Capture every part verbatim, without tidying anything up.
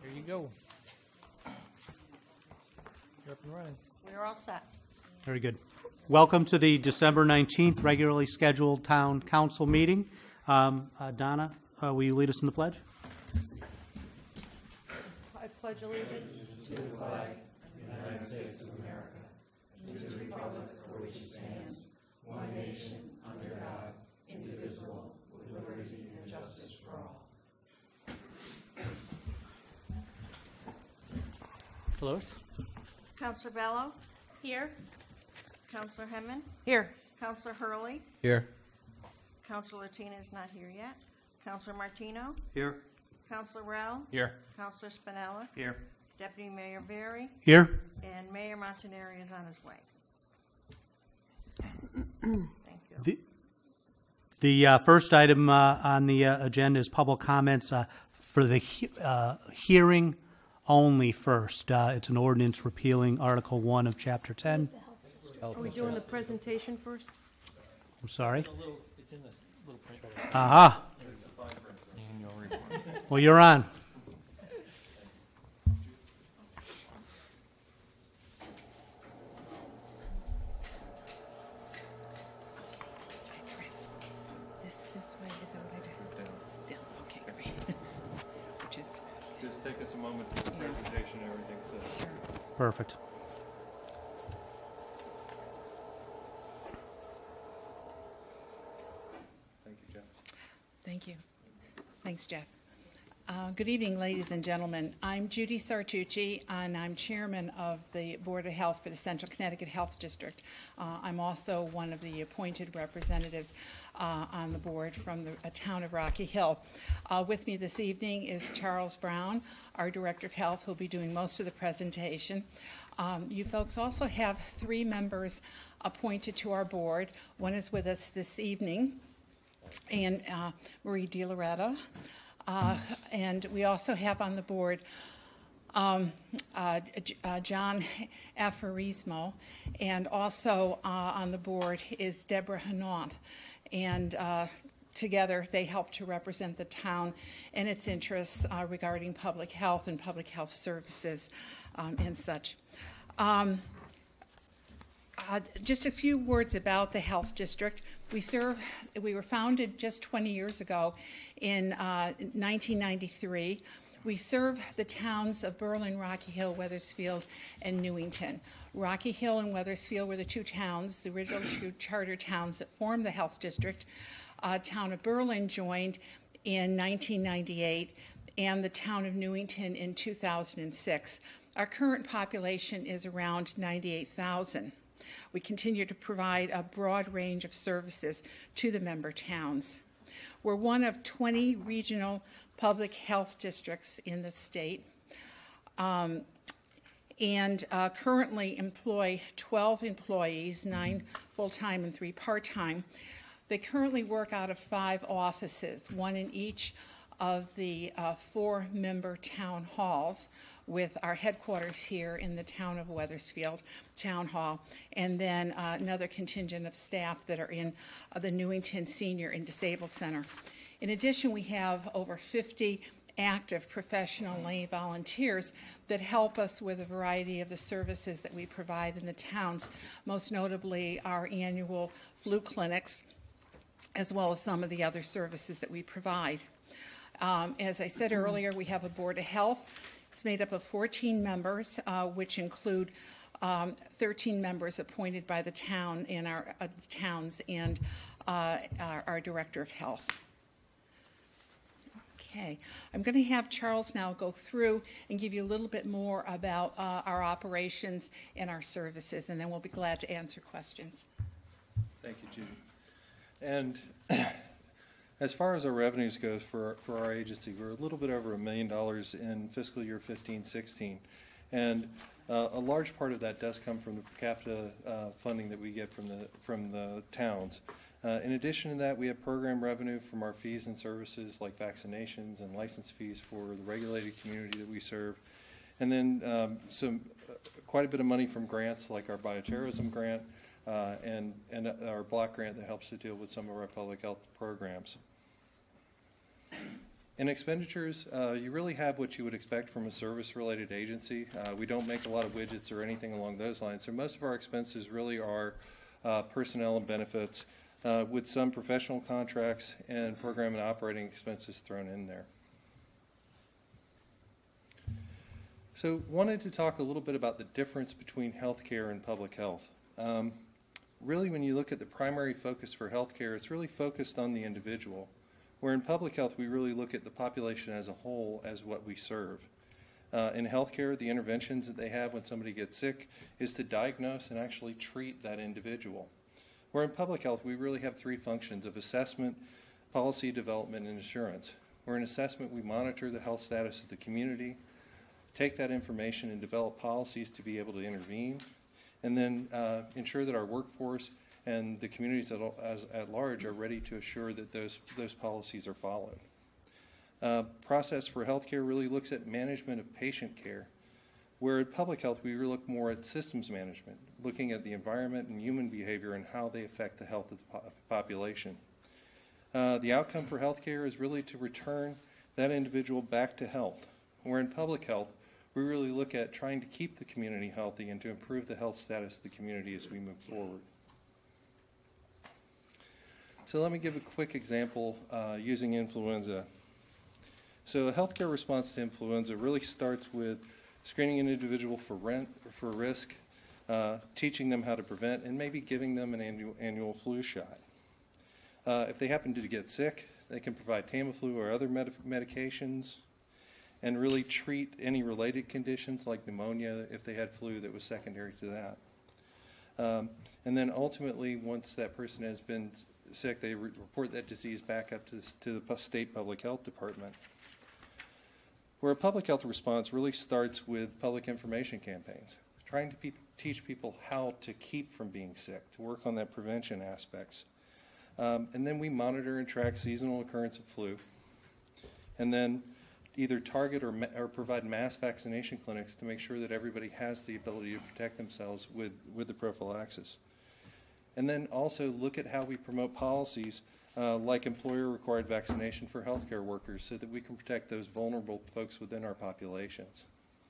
There you go. You're up and running. We're all set. Very good. Welcome to the December nineteenth regularly scheduled Town Council meeting. Um, uh, Donna, uh, will you lead us in the pledge? I pledge allegiance to the flag of the United States of America, and to the republic for which it stands, one nation, under God, indivisible, with liberty and justice for all. Lois? Councilor Bello, here. Councilor Hemman, Here. Councilor Hurley, Here. Councilor Tina is not here yet, Councilor Martino, Here. Councilor Rowell, Here. Councilor Spinella, Here. Deputy Mayor Berry, Here. and Mayor Montanari is on his way. Thank you. The, the uh, first item uh, on the uh, agenda is public comments uh, for the he uh, hearing only first. Uh, it's an ordinance repealing Article one of Chapter ten. Are we doing the presentation first? I'm sorry? It's in the little print. Aha. Annual report. Well, you're on. This this way is what I do. Down. Okay, great. Which is Just take us a moment for the Yeah. presentation and everything, so. sure. Perfect. Thank you, Jeff. Thank you. Thanks, Jeff. Uh, good evening, ladies and gentlemen. I'm Judy Sartucci, and I'm chairman of the Board of Health for the Central Connecticut Health District. Uh, I'm also one of the appointed representatives uh, on the board from the uh, town of Rocky Hill. Uh, with me this evening is Charles Brown, our Director of Health, who'll be doing most of the presentation. Um, you folks also have three members appointed to our board. One is with us this evening, and uh, Marie DiLoretta. Uh, and we also have on the board um, uh, uh, John Afarismo, and also uh, on the board is Deborah Hanant. And uh, together they help to represent the town and its interests uh, regarding public health and public health services um, and such. Um, Uh, just a few words about the health district. We serve, we were founded just twenty years ago in uh, nineteen ninety-three. We serve the towns of Berlin, Rocky Hill, Wethersfield, and Newington. Rocky Hill and Wethersfield were the two towns, the original two charter towns that formed the health district. Uh, town of Berlin joined in nineteen ninety-eight, and the town of Newington in two thousand six. Our current population is around ninety-eight thousand. We continue to provide a broad range of services to the member towns. We're one of twenty regional public health districts in the state, um, and uh, currently employ twelve employees, nine full-time and three part-time. They currently work out of five offices, one in each of the uh, four member town halls, with our headquarters here in the town of Wethersfield Town Hall, and then uh, another contingent of staff that are in uh, the Newington Senior and Disabled Center. In addition, we have over fifty active professional lay volunteers that help us with a variety of the services that we provide in the towns, most notably our annual flu clinics, as well as some of the other services that we provide. Um, as I said earlier, we have a Board of Health. It's made up of fourteen members, uh, which include um, thirteen members appointed by the town in our uh, towns and uh, our, our Director of Health. Okay, I'm going to have Charles now go through and give you a little bit more about uh, our operations and our services, and then we'll be glad to answer questions. Thank you, Judy. And as far as our revenues goes for, for our agency, we're a little bit over a million dollars in fiscal year fifteen sixteen. And uh, a large part of that does come from the per capita uh, funding that we get from the, from the towns. Uh, in addition to that, we have program revenue from our fees and services like vaccinations and license fees for the regulated community that we serve. And then um, some, uh, quite a bit of money from grants like our bioterrorism grant uh, and, and our block grant that helps to deal with some of our public health programs. In expenditures, uh, you really have what you would expect from a service-related agency. Uh, we don't make a lot of widgets or anything along those lines, so most of our expenses really are uh, personnel and benefits, uh, with some professional contracts and program and operating expenses thrown in there. So wanted to talk a little bit about the difference between healthcare and public health. Um, really, when you look at the primary focus for healthcare, it's really focused on the individual. Where in public health, we really look at the population as a whole as what we serve. Uh, in healthcare, the interventions that they have when somebody gets sick is to diagnose and actually treat that individual. Where in public health, we really have three functions of assessment, policy development, and assurance. Where in assessment, we monitor the health status of the community, take that information and develop policies to be able to intervene, and then uh, ensure that our workforce and the communities at, as, at large are ready to assure that those, those policies are followed. Uh, process for healthcare really looks at management of patient care, where in public health we really look more at systems management, looking at the environment and human behavior and how they affect the health of the po population. Uh, the outcome for healthcare is really to return that individual back to health, where in public health we really look at trying to keep the community healthy and to improve the health status of the community as we move forward. So let me give a quick example uh, using influenza. So a healthcare response to influenza really starts with screening an individual for, rent, for risk, uh, teaching them how to prevent, and maybe giving them an annual, annual flu shot. Uh, if they happen to get sick, they can provide Tamiflu or other med medications and really treat any related conditions like pneumonia if they had flu that was secondary to that. Um, and then ultimately, once that person has been sick, they re report that disease back up to, this, to the state public health department. Where a public health response really starts with public information campaigns, trying to pe teach people how to keep from being sick, to work on that prevention aspects. Um, and then we monitor and track seasonal occurrence of flu, and then either target or, or provide mass vaccination clinics to make sure that everybody has the ability to protect themselves with, with the prophylaxis. And then also look at how we promote policies uh, like employer-required vaccination for healthcare workers so that we can protect those vulnerable folks within our populations.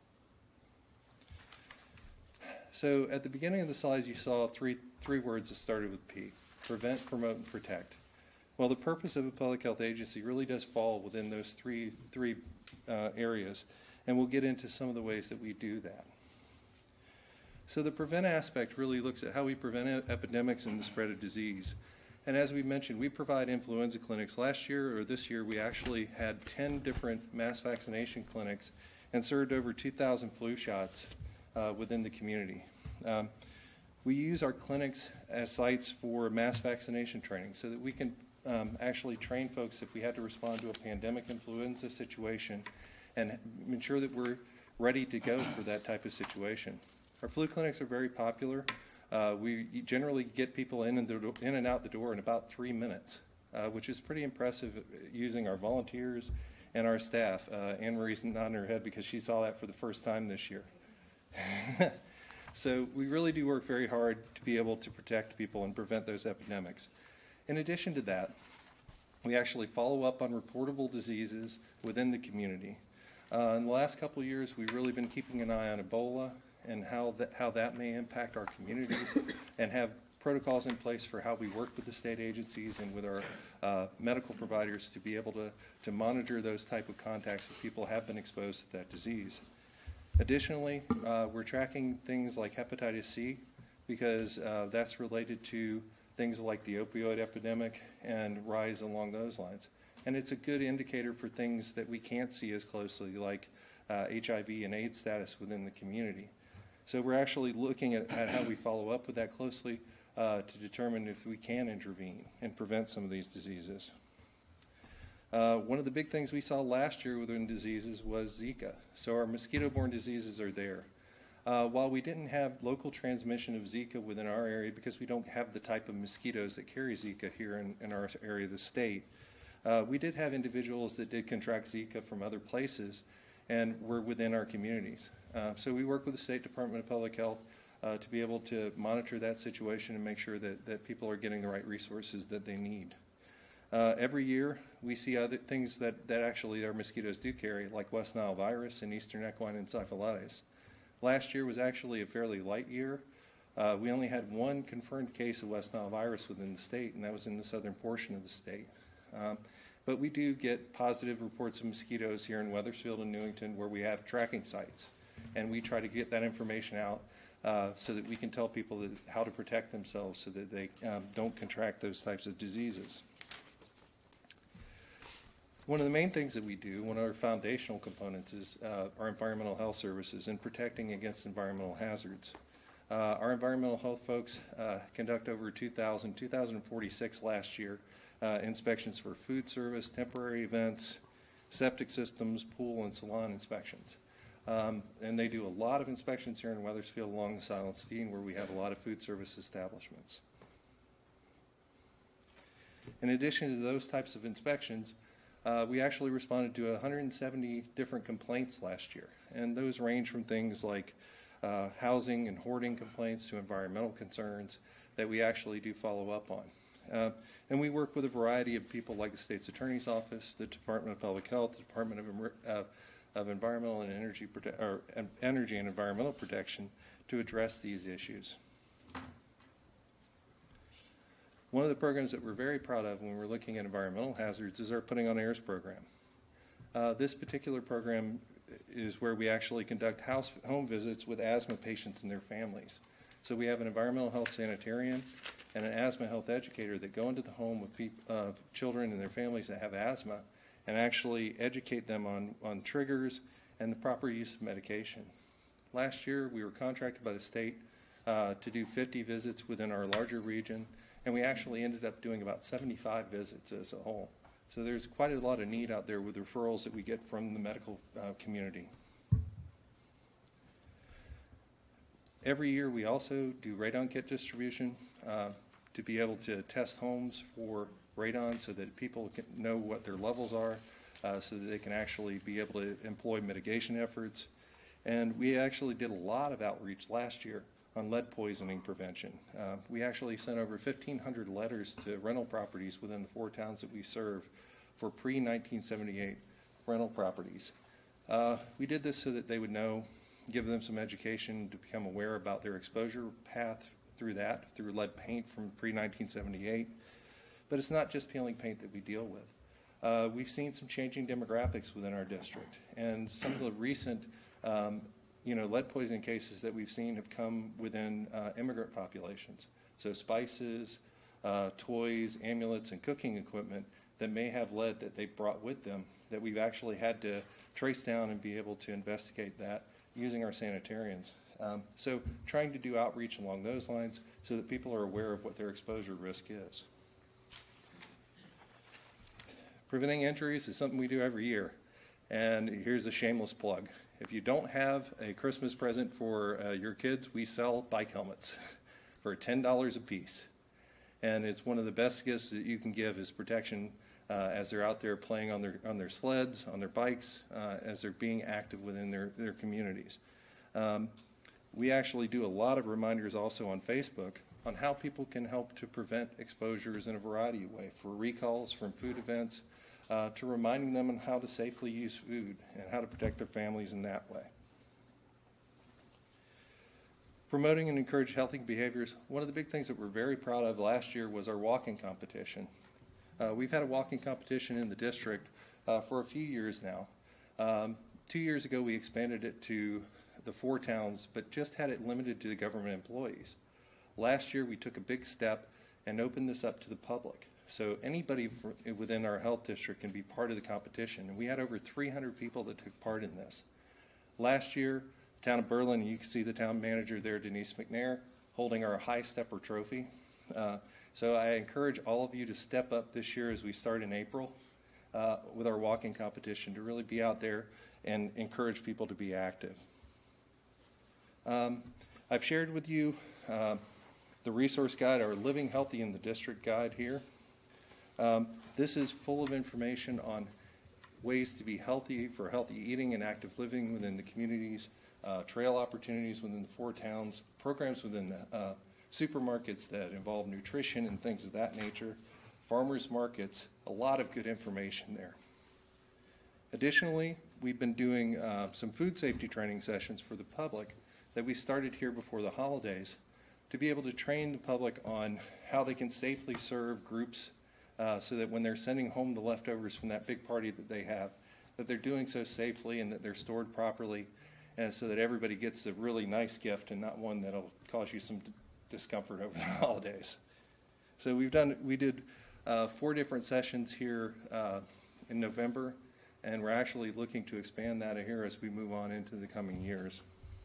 So at the beginning of the slides, you saw three, three words that started with P: prevent, promote, and protect. Well, the purpose of a public health agency really does fall within those three, three uh, areas, and we'll get into some of the ways that we do that. So the prevent aspect really looks at how we prevent epidemics and the spread of disease. And as we mentioned, we provide influenza clinics. Last year or this year, we actually had ten different mass vaccination clinics and served over two thousand flu shots uh, within the community. Um, we use our clinics as sites for mass vaccination training so that we can um, actually train folks if we had to respond to a pandemic influenza situation and ensure that we're ready to go for that type of situation. Our flu clinics are very popular. Uh, we generally get people in and, the, in and out the door in about three minutes, uh, which is pretty impressive using our volunteers and our staff. Uh, Anne Marie's nodding her head because she saw that for the first time this year. So we really do work very hard to be able to protect people and prevent those epidemics. In addition to that, we actually follow up on reportable diseases within the community. Uh, in the last couple of years, we've really been keeping an eye on Ebola and how that, how that may impact our communities, and have protocols in place for how we work with the state agencies and with our uh, medical providers to be able to, to monitor those type of contacts if people have been exposed to that disease. Additionally, uh, we're tracking things like hepatitis C because uh, that's related to things like the opioid epidemic and rise along those lines. And it's a good indicator for things that we can't see as closely, like uh, H I V and AIDS status within the community. So we're actually looking at, at how we follow up with that closely uh, to determine if we can intervene and prevent some of these diseases. Uh, one of the big things we saw last year within diseases was Zika. So our mosquito-borne diseases are there. Uh, while we didn't have local transmission of Zika within our area because we don't have the type of mosquitoes that carry Zika here in, in our area of the state, uh, we did have individuals that did contract Zika from other places and were within our communities. Uh, so we work with the State Department of Public Health uh, to be able to monitor that situation and make sure that, that people are getting the right resources that they need. Uh, every year, we see other things that, that actually our mosquitoes do carry, like West Nile virus and Eastern equine encephalitis. Last year was actually a fairly light year. Uh, we only had one confirmed case of West Nile virus within the state, and that was in the southern portion of the state. Um, but we do get positive reports of mosquitoes here in Wethersfield and Newington where we have tracking sites, and we try to get that information out uh, so that we can tell people that, how to protect themselves so that they um, don't contract those types of diseases. One of the main things that we do, one of our foundational components, is uh, our environmental health services and protecting against environmental hazards. Uh, our environmental health folks uh, conduct over two thousand, two thousand forty-six last year uh, inspections for food service, temporary events, septic systems, pool and salon inspections. Um, and they do a lot of inspections here in Wethersfield along the Silent Stein, where we have a lot of food service establishments. In addition to those types of inspections, Uh, we actually responded to one hundred seventy different complaints last year, and those range from things like uh, housing and hoarding complaints to environmental concerns that we actually do follow up on. Uh, and we work with a variety of people like the State's Attorney's Office, the Department of Public Health, the Department of, uh, of Environmental and Energy, Prote- or, um, Energy and Environmental Protection to address these issues. One of the programs that we're very proud of when we're looking at environmental hazards is our Putting on Airs program. Uh, this particular program is where we actually conduct house, home visits with asthma patients and their families. So we have an environmental health sanitarian and an asthma health educator that go into the home with peop, uh, children and their families that have asthma and actually educate them on, on triggers and the proper use of medication. Last year, we were contracted by the state uh, to do fifty visits within our larger region, and we actually ended up doing about seventy-five visits as a whole. So there's quite a lot of need out there with referrals that we get from the medical uh, community. Every year we also do radon kit distribution uh, to be able to test homes for radon so that people can know what their levels are, uh, so that they can actually be able to employ mitigation efforts. And we actually did a lot of outreach last year on lead poisoning prevention. Uh, we actually sent over fifteen hundred letters to rental properties within the four towns that we serve for pre nineteen seventy-eight rental properties. Uh, we did this so that they would know, give them some education to become aware about their exposure path through that, through lead paint from pre nineteen seventy-eight. But it's not just peeling paint that we deal with. Uh, we've seen some changing demographics within our district, and some of the recent um, you know, lead poisoning cases that we've seen have come within uh, immigrant populations. So spices, uh, toys, amulets, and cooking equipment that may have lead that they brought with them that we've actually had to trace down and be able to investigate that using our sanitarians. Um, so trying to do outreach along those lines so that people are aware of what their exposure risk is. Preventing injuries is something we do every year. And here's a shameless plug. If you don't have a Christmas present for uh, your kids, we sell bike helmets for ten dollars a piece. And it's one of the best gifts that you can give is protection uh, as they're out there playing on their, on their sleds, on their bikes, uh, as they're being active within their, their communities. Um, we actually do a lot of reminders also on Facebook on how people can help to prevent exposures in a variety of ways, for recalls from food events, Uh, to reminding them on how to safely use food and how to protect their families in that way. Promoting and encourage healthy behaviors. One of the big things that we're very proud of last year was our walking competition. Uh, we've had a walking competition in the district uh, for a few years now. Um, two years ago we expanded it to the four towns, but just had it limited to the government employees. Last year we took a big step and opened this up to the public. So anybody within our health district can be part of the competition. And we had over three hundred people that took part in this. Last year, the town of Berlin, you can see the town manager there, Denise McNair, holding our High Stepper Trophy. Uh, so I encourage all of you to step up this year as we start in April uh, with our walking competition to really be out there and encourage people to be active. Um, I've shared with you uh, the resource guide, our Living Healthy in the District guide here. Um, this is full of information on ways to be healthy for healthy eating and active living within the communities, uh, trail opportunities within the four towns, programs within the uh, supermarkets that involve nutrition and things of that nature, farmers markets, a lot of good information there. Additionally, we've been doing uh, some food safety training sessions for the public that we started here before the holidays to be able to train the public on how they can safely serve groups uh, so that when they're sending home the leftovers from that big party that they have, that they're doing so safely and that they're stored properly, and so that everybody gets a really nice gift and not one that'll cause you some d- discomfort over the holidays. So we've done, we did uh, four different sessions here uh, in November, and we're actually looking to expand that here as we move on into the coming years.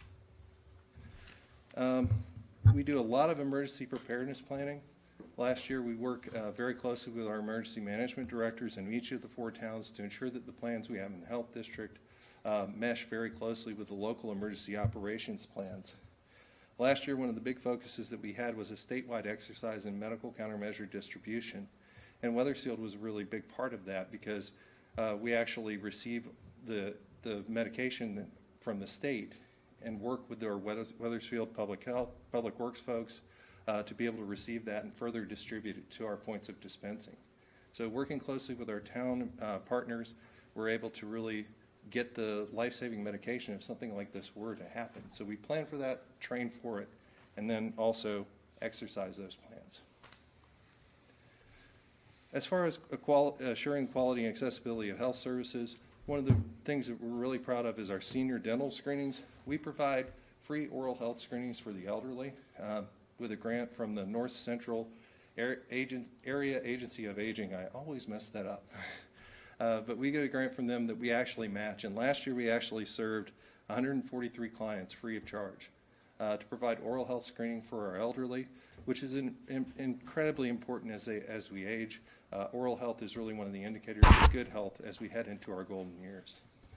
Um, we do a lot of emergency preparedness planning. Last year, we worked uh, very closely with our emergency management directors in each of the four towns to ensure that the plans we have in the health district uh, mesh very closely with the local emergency operations plans. Last year, one of the big focuses that we had was a statewide exercise in medical countermeasure distribution, and Wethersfield was a really big part of that because uh, we actually receive the, the medication from the state and work with our Wethersfield Public Health, Public Works folks uh, to be able to receive that and further distribute it to our points of dispensing. So working closely with our town uh, partners, we're able to really get the life-saving medication if something like this were to happen. So we plan for that, train for it, and then also exercise those plans. As far as quali- assuring quality and accessibility of health services, one of the things that we're really proud of is our senior dental screenings. We provide free oral health screenings for the elderly uh, with a grant from the North Central Area Agency of Aging. I always mess that up. Uh, but we get a grant from them that we actually match. And last year we actually served one hundred forty-three clients free of charge uh, to provide oral health screening for our elderly, which is in, in, incredibly important as, they, as we age. Uh, oral health is really one of the indicators of good health as we head into our golden years.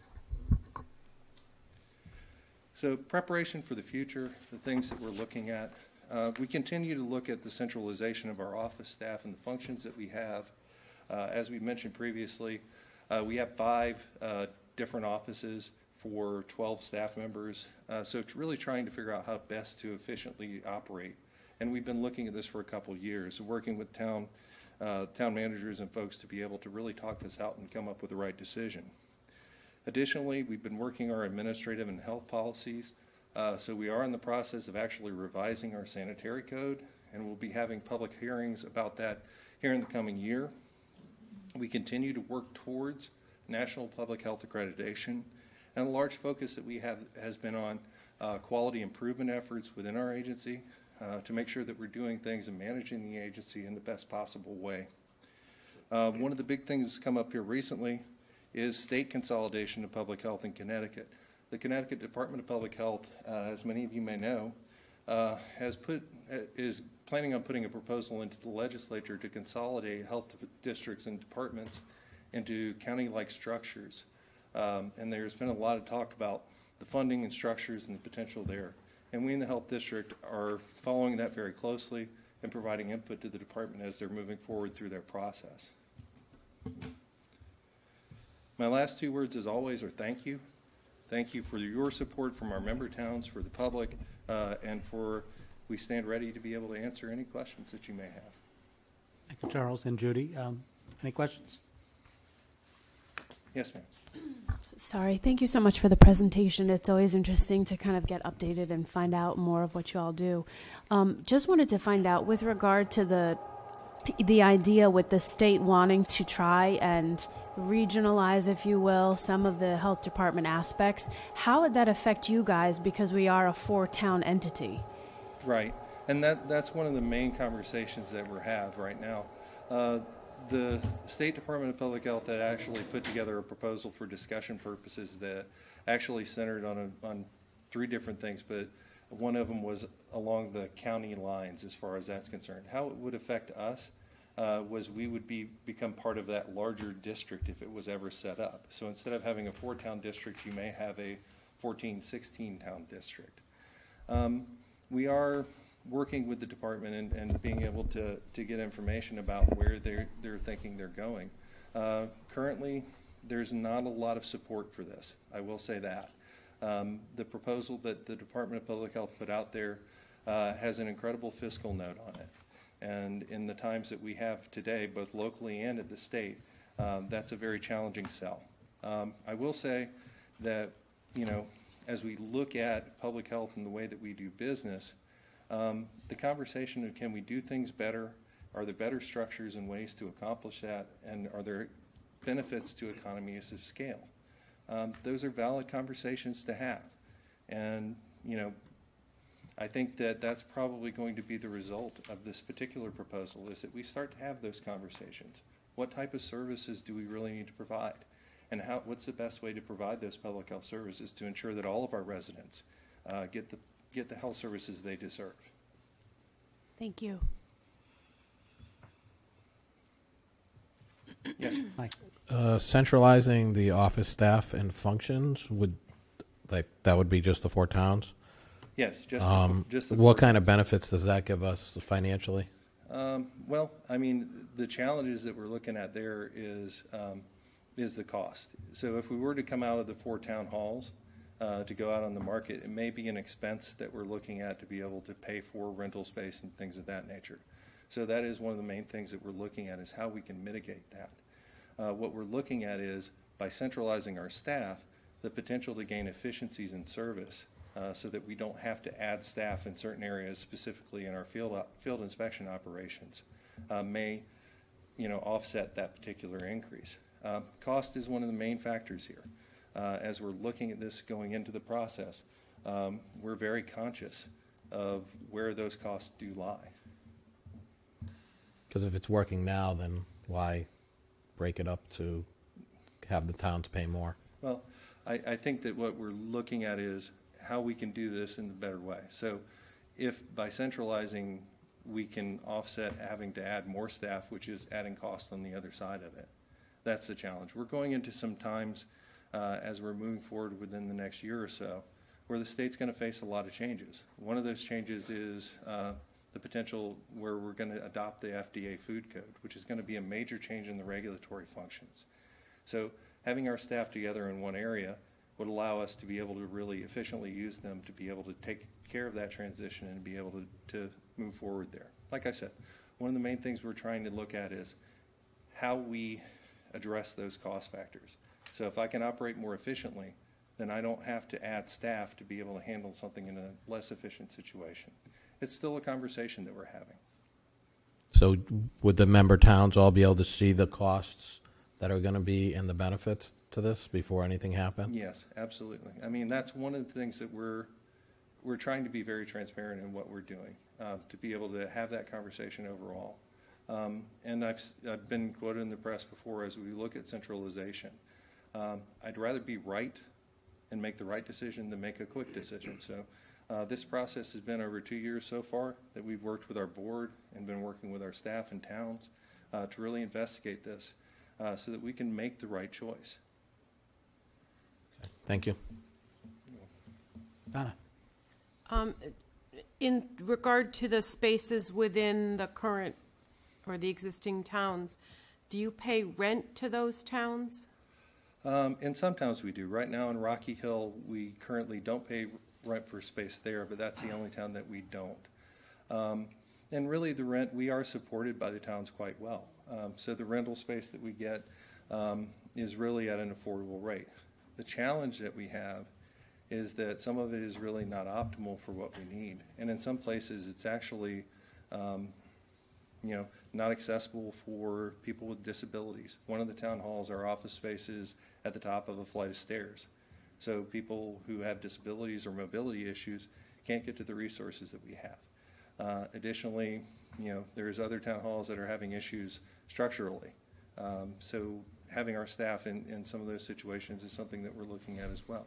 So preparation for the future, the things that we're looking at. Uh, we continue to look at the centralization of our office staff and the functions that we have. Uh, as we mentioned previously, uh, we have five uh, different offices for twelve staff members. Uh, so it's really trying to figure out how best to efficiently operate. And we've been looking at this for a couple of years, working with town, uh, town managers and folks to be able to really talk this out and come up with the right decision. Additionally, we've been working our administrative and health policies. Uh, so we are in the process of actually revising our sanitary code, and we'll be having public hearings about that here in the coming year. We continue to work towards national public health accreditation, and a large focus that we have has been on uh, quality improvement efforts within our agency uh, to make sure that we're doing things and managing the agency in the best possible way. Uh, one of the big things that's come up here recently is state consolidation of public health in Connecticut. The Connecticut Department of Public Health, uh, as many of you may know, uh, has put uh, is planning on putting a proposal into the legislature to consolidate health districts and departments into county-like structures. Um, and there's been a lot of talk about the funding and structures and the potential there. And we in the health district are following that very closely and providing input to the department as they're moving forward through their process. My last two words, as always, are thank you. Thank you for your support from our member towns, for the public, uh, and for we stand ready to be able to answer any questions that you may have. Thank you, Charles and Judy. Um, any questions? Yes, ma'am. Sorry, thank you so much for the presentation. It's always interesting to kind of get updated and find out more of what you all do. Um, just wanted to find out with regard to the the idea with the state wanting to try and regionalize, if you will, some of the health department aspects, how would that affect you guys because we are a four-town entity? Right, and that, that's one of the main conversations that we have right now. Uh, the State Department of Public Health had actually put together a proposal for discussion purposes that actually centered on, a, on three different things, but one of them was along the county lines as far as that's concerned. How it would affect us uh, was we would be become part of that larger district if it was ever set up. So instead of having a four-town district, you may have a fourteen, sixteen-town district. Um, we are working with the department and, and being able to, to get information about where they're, they're thinking they're going. Uh, currently, there's not a lot of support for this. I will say that. Um, the proposal that the Department of Public Health put out there uh, has an incredible fiscal note on it. And in the times that we have today, both locally and at the state, um, that's a very challenging sell. Um, I will say that, you know, as we look at public health and the way that we do business, um, the conversation of can we do things better? Are there better structures and ways to accomplish that? And are there benefits to economies of scale? Um, those are valid conversations to have. And, you know, I think that that's probably going to be the result of this particular proposal, is that we start to have those conversations. What type of services do we really need to provide? And how, what's the best way to provide those public health services to ensure that all of our residents uh, get the, get the health services they deserve? Thank you. Yes. Mike? Uh, centralizing the office staff and functions, would, like, that would be just the four towns? Yes, just Um, the, just the what four kind of towns. benefits does that give us financially? Um, well, I mean, the challenges that we're looking at there is um, is the cost. So if we were to come out of the four town halls uh, to go out on the market, it may be an expense that we're looking at to be able to pay for rental space and things of that nature. So that is one of the main things that we're looking at, is how we can mitigate that. Uh, what we're looking at is, by centralizing our staff, the potential to gain efficiencies in service uh, so that we don't have to add staff in certain areas, specifically in our field, op field inspection operations, uh, may you know, offset that particular increase. Um, cost is one of the main factors here. Uh, as we're looking at this going into the process, um, we're very conscious of where those costs do lie. Because if it's working now, then why break it up to have the towns pay more? Well, I, I think that what we're looking at is how we can do this in a better way. So if by centralizing we can offset having to add more staff, which is adding cost on the other side of it, that's the challenge. We're going into some times uh, as we're moving forward within the next year or so where the state's going to face a lot of changes. One of those changes is uh, the potential where we're going to adopt the F D A food code, which is going to be a major change in the regulatory functions. So having our staff together in one area would allow us to be able to really efficiently use them to be able to take care of that transition and be able to, to move forward there. Like I said, one of the main things we're trying to look at is how we address those cost factors. So if I can operate more efficiently, then I don't have to add staff to be able to handle something in a less efficient situation. It's still a conversation that we're having. So would the member towns all be able to see the costs that are going to be and the benefits to this before anything happened? Yes, absolutely. I mean, that's one of the things that we're we're trying to be very transparent in what we're doing, uh, to be able to have that conversation overall. Um, and I've, I've been quoted in the press before as we look at centralization. Um, I'd rather be right and make the right decision than make a quick decision. So uh, this process has been over two years so far that we've worked with our board and been working with our staff in towns uh, to really investigate this uh, so that we can make the right choice. Thank you. Donna? Um, in regard to the spaces within the current or the existing towns, do you pay rent to those towns? Um, and sometimes we do. Right now in Rocky Hill, we currently don't pay rent for space there, but that's the only town that we don't. Um, and really the rent, we are supported by the towns quite well. Um, so the rental space that we get um, is really at an affordable rate. The challenge that we have is that some of it is really not optimal for what we need. And in some places it's actually um, you know, not accessible for people with disabilities. One of the town halls, our office space is at the top of a flight of stairs. So people who have disabilities or mobility issues can't get to the resources that we have. Uh, additionally, you know, there's other town halls that are having issues structurally. Um, so having our staff in, in some of those situations is something that we're looking at as well.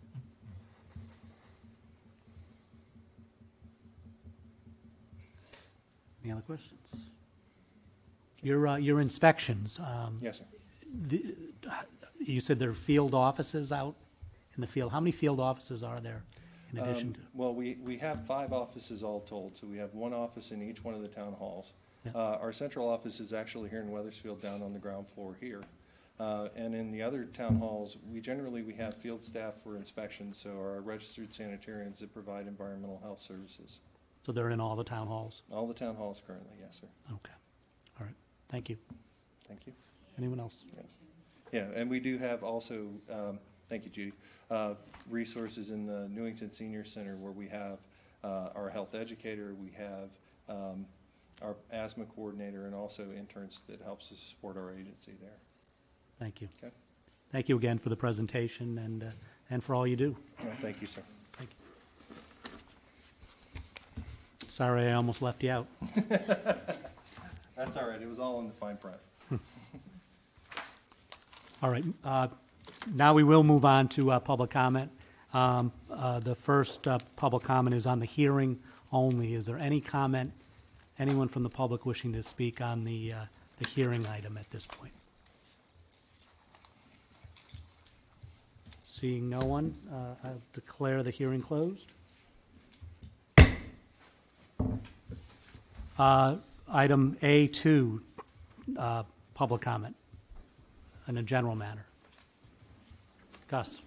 Any other questions? Your, uh, your inspections, um, Yes, sir. the, you said there are field offices out in the field. How many field offices are there in addition Um, to? Well, we, we have five offices all told, so we have one office in each one of the town halls. Yeah. Uh, our central office is actually here in Wethersfield, down on the ground floor here. Uh, and in the other town halls, we generally, we have field staff for inspections, so our registered sanitarians that provide environmental health services. So they're in all the town halls? All the town halls currently, yes, sir. Okay. All right. Thank you. Thank you. Anyone else? Yeah, and we do have also, um, thank you, Judy, uh, resources in the Newington Senior Center where we have uh, our health educator, we have um, our asthma coordinator, and also interns that helps us support our agency there. Thank you. Okay. Thank you again for the presentation and, uh, and for all you do. Well, thank you, sir. Thank you. Sorry I almost left you out. That's all right. It was all in the fine print. All right. Uh, now we will move on to uh, public comment. Um, uh, the first uh, public comment is on the hearing only. Is there any comment, anyone from the public wishing to speak on the, uh, the hearing item at this point? Seeing no one, uh, I'll declare the hearing closed. Uh, item A two, uh, public comment in a general manner. Gus.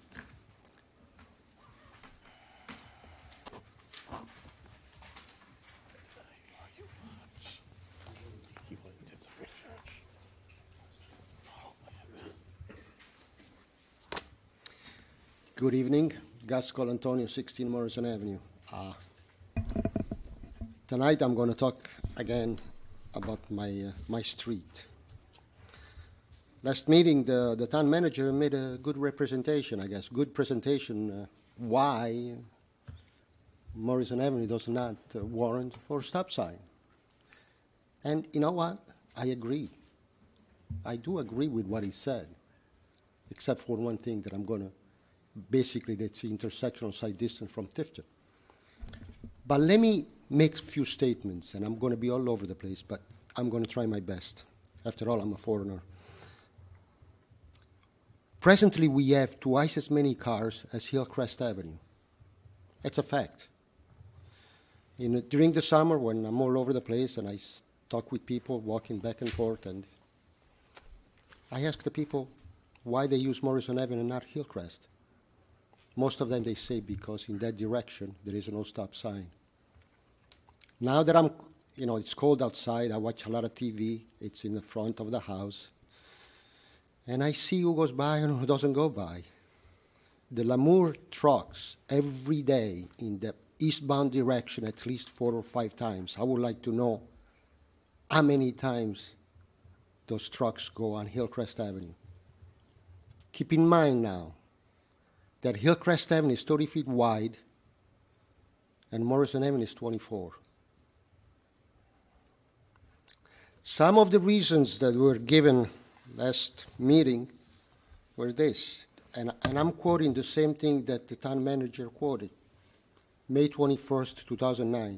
Good evening. Gus Colantonio, sixteen Morrison Avenue. Uh, tonight I'm going to talk again about my, uh, my street. Last meeting, the, the town manager made a good representation, I guess, good presentation uh, why Morrison Avenue does not uh, warrant for a stop sign. And you know what? I agree. I do agree with what he said, except for one thing that I'm going to, basically that's the intersectional side distance from Tifton. But let me make a few statements, and I'm going to be all over the place, but I'm going to try my best. After all, I'm a foreigner. Presently, we have twice as many cars as Hillcrest Avenue. That's a fact. In, uh, during the summer, when I'm all over the place and I s- talk with people walking back and forth, and I ask the people why they use Morrison Avenue and not Hillcrest. Most of them, they say because in that direction, there is no stop sign. Now that I'm, you know, it's cold outside, I watch a lot of T V. It's in the front of the house. And I see who goes by and who doesn't go by. The Lamour trucks every day in the eastbound direction at least four or five times. I would like to know how many times those trucks go on Hillcrest Avenue. Keep in mind now that Hillcrest Avenue is thirty feet wide and Morrison Avenue is twenty-four. Some of the reasons that were given last meeting were this, and, and I'm quoting the same thing that the town manager quoted, May twenty-first, two thousand nine.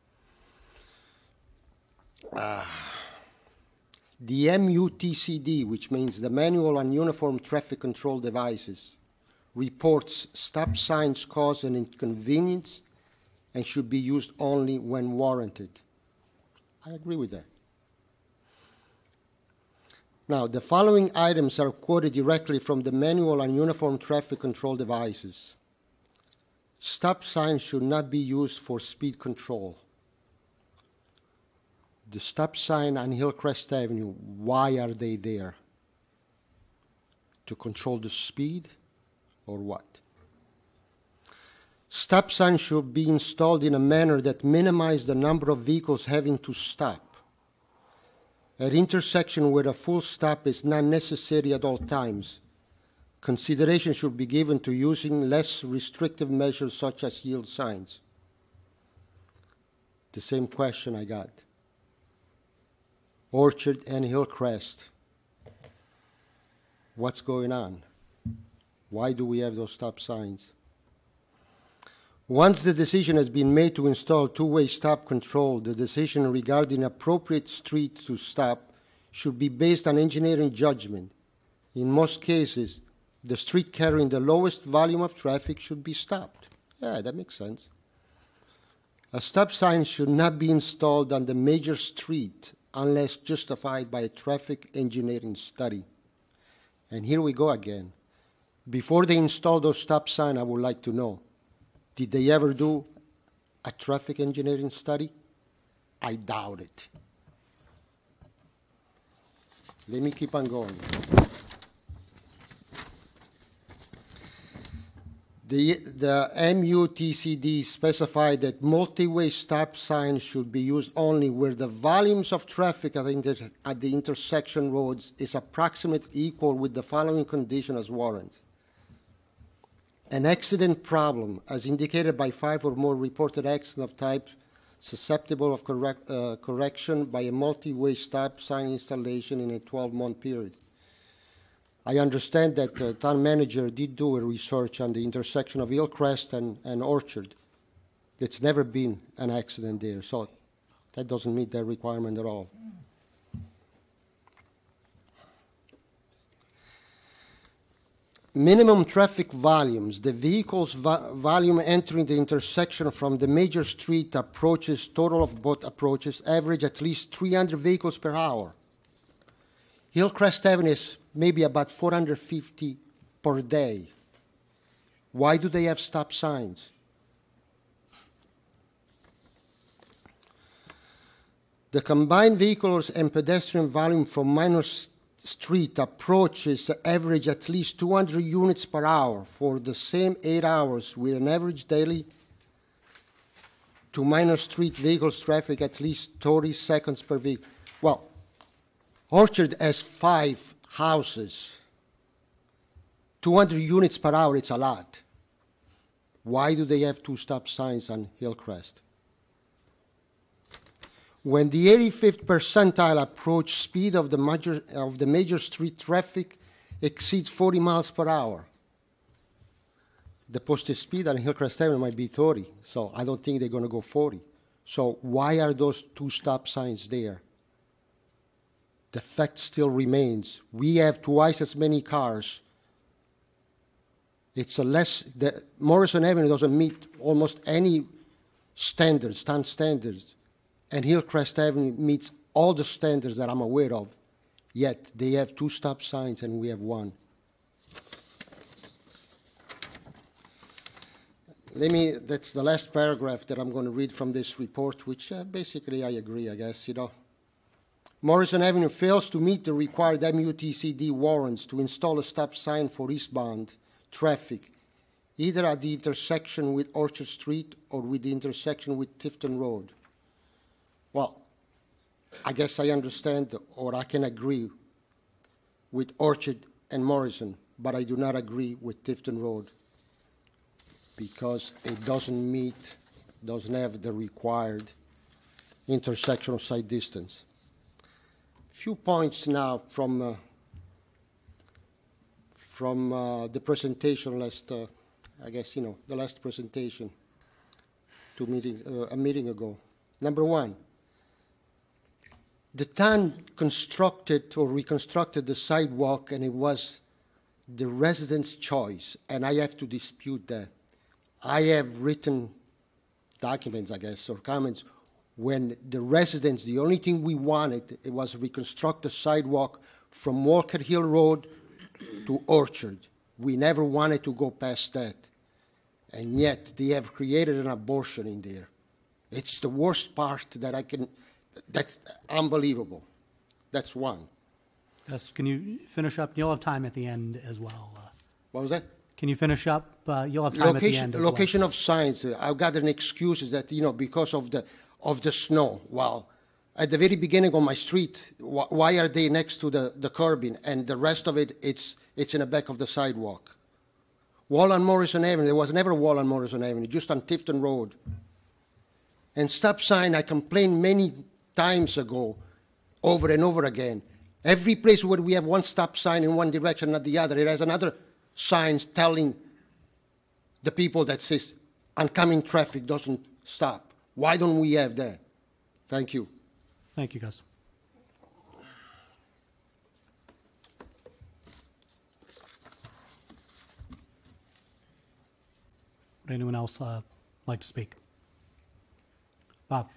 Uh, the M U T C D, which means the Manual on Uniform Traffic Control Devices, reports stop signs cause an inconvenience and should be used only when warranted. I agree with that. Now, the following items are quoted directly from the Manual on Uniform Traffic Control Devices. Stop signs should not be used for speed control. The stop sign on Hillcrest Avenue, why are they there? To control the speed or what? Stop signs should be installed in a manner that minimizes the number of vehicles having to stop. At intersection where a full stop is not necessary at all times, consideration should be given to using less restrictive measures such as yield signs. The same question I got. Orchard and Hillcrest. What's going on? Why do we have those stop signs? Once the decision has been made to install two-way stop control, the decision regarding appropriate street to stop should be based on engineering judgment. In most cases, the street carrying the lowest volume of traffic should be stopped. Yeah, that makes sense. A stop sign should not be installed on the major street unless justified by a traffic engineering study. And here we go again. Before they install those stop signs, I would like to know, did they ever do a traffic engineering study? I doubt it. Let me keep on going. The, the M U T C D specified that multi-way stop signs should be used only where the volumes of traffic at the, inter at the intersection roads is approximately equal with the following condition as warranted. An accident problem, as indicated by five or more reported accidents of type susceptible of correct, uh, correction by a multi-way stop sign installation in a twelve-month period. I understand that the town manager did do a research on the intersection of Hillcrest and, and Orchard. It's never been an accident there, so that doesn't meet that requirement at all. Minimum traffic volumes. The vehicle's vo volume entering the intersection from the major street approaches, total of both approaches, average at least three hundred vehicles per hour. Hillcrest Avenue is maybe about four hundred fifty per day. Why do they have stop signs? The combined vehicles and pedestrian volume from minor street approaches average at least two hundred units per hour for the same eight hours with an average daily to minor street vehicles traffic at least thirty seconds per vehicle. Well, Orchard has five houses. two hundred units per hour, it's a lot. Why do they have two stop signs on Hillcrest? When the eighty-fifth percentile approach speed of the major, of the major street traffic exceeds forty miles per hour, the posted speed on Hillcrest Avenue might be thirty, so I don't think they're going to go forty. So why are those two stop signs there? The fact still remains, we have twice as many cars. It's a less, the Morrison Avenue doesn't meet almost any standards, town standards, and Hillcrest Avenue meets all the standards that I'm aware of, yet they have two stop signs and we have one. Let me, that's the last paragraph that I'm going to read from this report, which uh, basically I agree, I guess, you know. Morrison Avenue fails to meet the required M U T C D warrants to install a stop sign for eastbound traffic, either at the intersection with Orchard Street or with the intersection with Tifton Road. Well, I guess I understand or I can agree with Orchard and Morrison, but I do not agree with Tifton Road because it doesn't meet, doesn't have the required intersectional sight distance. Few points now from uh, from uh, the presentation last, uh, I guess you know the last presentation, two meeting uh, a meeting ago. Number one, the town constructed or reconstructed the sidewalk, and it was the residents' choice, and I have to dispute that. I have written documents, I guess, or comments. When the residents, the only thing we wanted, it was reconstruct the sidewalk from Walker Hill Road to Orchard. We never wanted to go past that. And yet, they have created an abortion in there. It's the worst part that I can, that's unbelievable. That's one. Gus, can you finish up? You'll have time at the end as well. Uh, What was that? Can you finish up? Uh, you'll have time Location, at the end as location well. of signs. uh, I've got an excuse is that, you know, because of the, of the snow. Well, at the very beginning of my street, wh why are they next to the, the curbing? And the rest of it, it's, it's in the back of the sidewalk. Wall on Morrison Avenue, there was never a wall on Morrison Avenue, just on Tifton Road. And stop sign, I complained many times ago, over and over again. Every place where we have one stop sign in one direction, not the other, it has another sign telling the people that says oncoming traffic doesn't stop. Why don't we have that? Thank you. Thank you, Gus. Would anyone else uh, like to speak? Bob.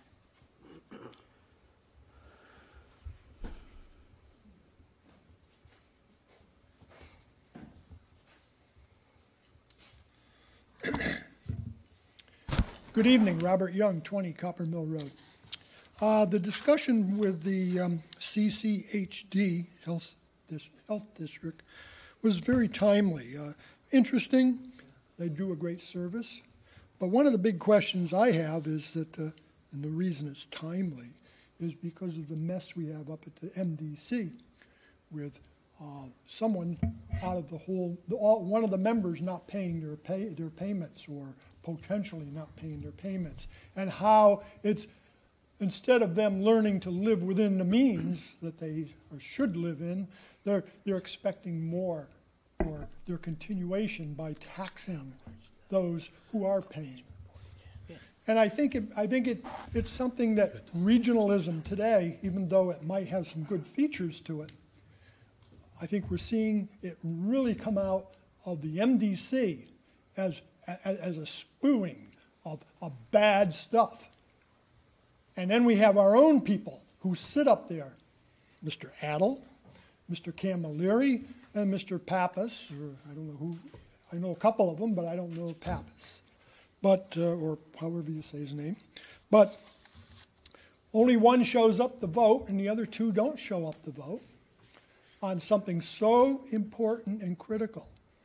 Good evening, Robert Young, twenty Copper Mill Road. Uh, the discussion with the um, C C H D, Health, this Health District, was very timely. Uh, interesting, they do a great service, but one of the big questions I have is that, the, and the reason it's timely, is because of the mess we have up at the M D C with uh, someone out of the whole, the, all, one of the members not paying their pay, their payments or potentially not paying their payments, and how it's, instead of them learning to live within the means that they or should live in, they're, they're expecting more for their continuation by taxing those who are paying. And I think it, I think it, it's something that regionalism today, even though it might have some good features to it, I think we're seeing it really come out of the M D C as, as, as a spewing of, of bad stuff. And then we have our own people who sit up there, Mister Adel, Mister Camilleri, and Mister Pappas, or I don't know who, I know a couple of them, but I don't know Pappas, but, uh, or however you say his name. But only one shows up to vote, and the other two don't show up to vote on something so important and critical.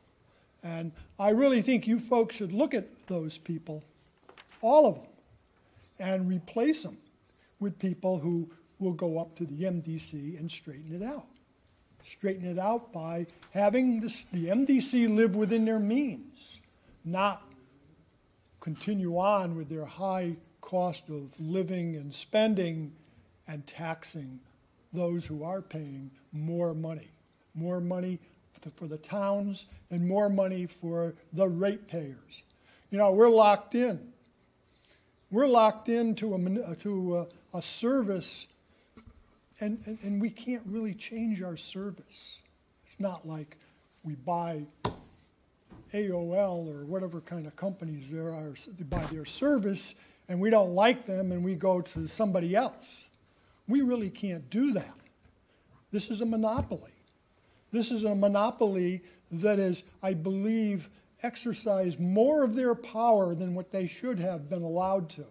And I really think you folks should look at those people, all of them, and replace them with people who will go up to the M D C and straighten it out. Straighten it out by having this, the M D C live within their means, not continue on with their high cost of living and spending and taxing those who are paying more money. More money for the towns and more money for the ratepayers. You know, we're locked in. We're locked into a, to a, a service, and, and, and we can't really change our service. It's not like we buy A O L or whatever kind of companies there are, buy their service, and we don't like them and we go to somebody else. We really can't do that. This is a monopoly. This is a monopoly that is, I believe, exercise more of their power than what they should have been allowed to.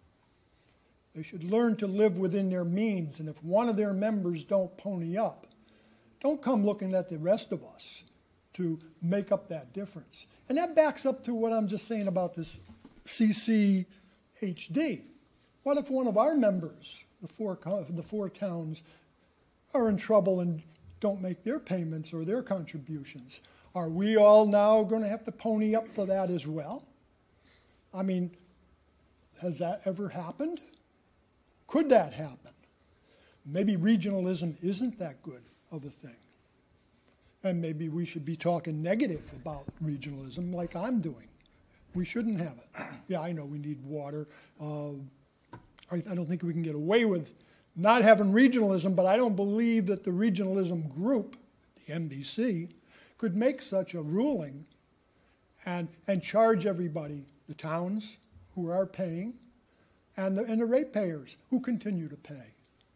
They should learn to live within their means, and if one of their members don't pony up, don't come looking at the rest of us to make up that difference. And that backs up to what I'm just saying about this C C H D. What if one of our members, the four, the four towns, are in trouble and don't make their payments or their contributions? Are we all now going to have to pony up for that as well? I mean, has that ever happened? Could that happen? Maybe regionalism isn't that good of a thing. And maybe we should be talking negative about regionalism like I'm doing. We shouldn't have it. Yeah, I know we need water. Uh, I, I don't think we can get away with not having regionalism, but I don't believe that the regionalism group, the M D C, could make such a ruling and, and charge everybody, the towns who are paying, and the, and the ratepayers who continue to pay.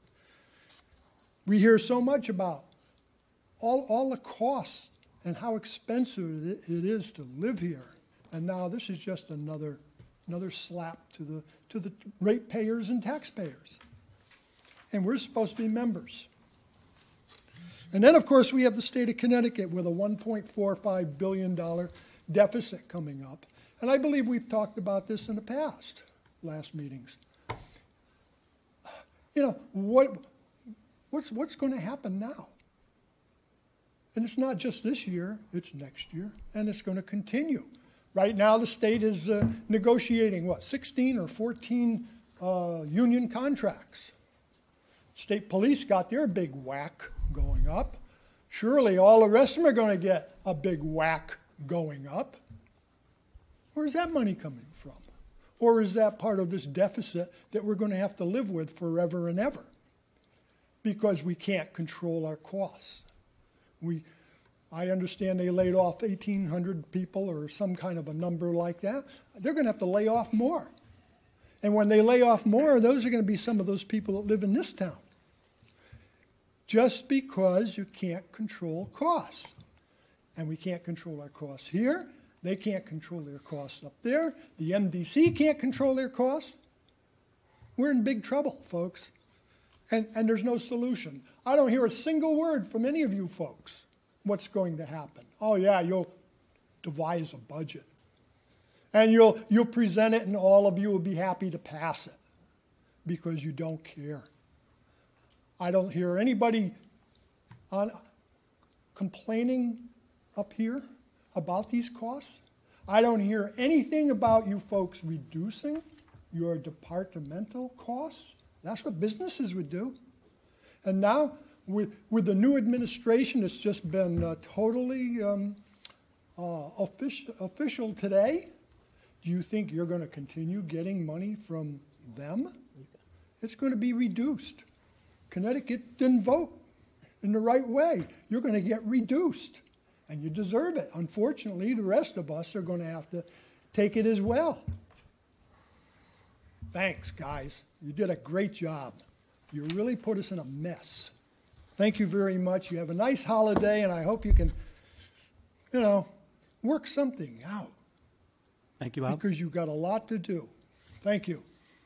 We hear so much about all, all the costs and how expensive it, it is to live here. And now this is just another, another slap to the, to the ratepayers and taxpayers. And we're supposed to be members. And then, of course, we have the state of Connecticut with a one point four five billion dollars deficit coming up. And I believe we've talked about this in the past, last meetings. You know, what, what's, what's going to happen now? And it's not just this year, it's next year, and it's going to continue. Right now, the state is uh, negotiating, what, sixteen or fourteen uh, union contracts. State police got their big whack going up. Surely all the rest of them are going to get a big whack going up. Where's that money coming from? Or is that part of this deficit that we're going to have to live with forever and ever? Because we can't control our costs. We, I understand they laid off eighteen hundred people or some kind of a number like that. They're going to have to lay off more. And when they lay off more, those are going to be some of those people that live in this town. Just because you can't control costs. And we can't control our costs here, They can't control their costs up there. The M D C can't control their costs. We're in big trouble, folks. And, and there's no solution. I don't hear a single word from any of you folks what's going to happen. Oh, yeah, you'll devise a budget. And you'll, you'll present it, and all of you will be happy to pass it because you don't care. I don't hear anybody on, complaining up here about these costs. I don't hear anything about you folks reducing your departmental costs. That's what businesses would do. And now, with, with the new administration, it's just been uh, totally um, uh, official, official today. Do you think you're going to continue getting money from them? It's going to be reduced. Connecticut didn't vote in the right way. You're going to get reduced, and you deserve it. Unfortunately, the rest of us are going to have to take it as well. Thanks, guys. You did a great job. You really put us in a mess. Thank you very much. You have a nice holiday, and I hope you can, you know, work something out. Thank you, Bob. Because you've got a lot to do. Thank you.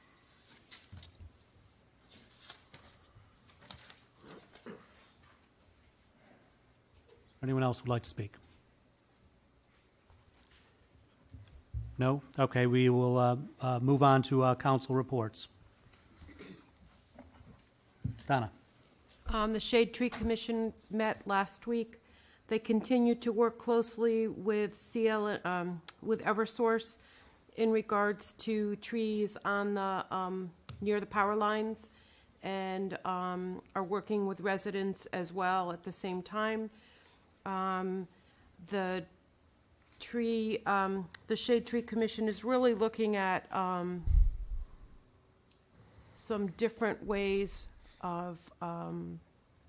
Anyone else would like to speak? No? Okay, we will uh, uh, move on to uh, council reports. Donna. Um, the Shade Tree Commission met last week. They continue to work closely with C L, um, with Eversource in regards to trees on the um, near the power lines, and um, are working with residents as well at the same time. Um, the tree, um, the Shade Tree Commission is really looking at um, some different ways of. Um,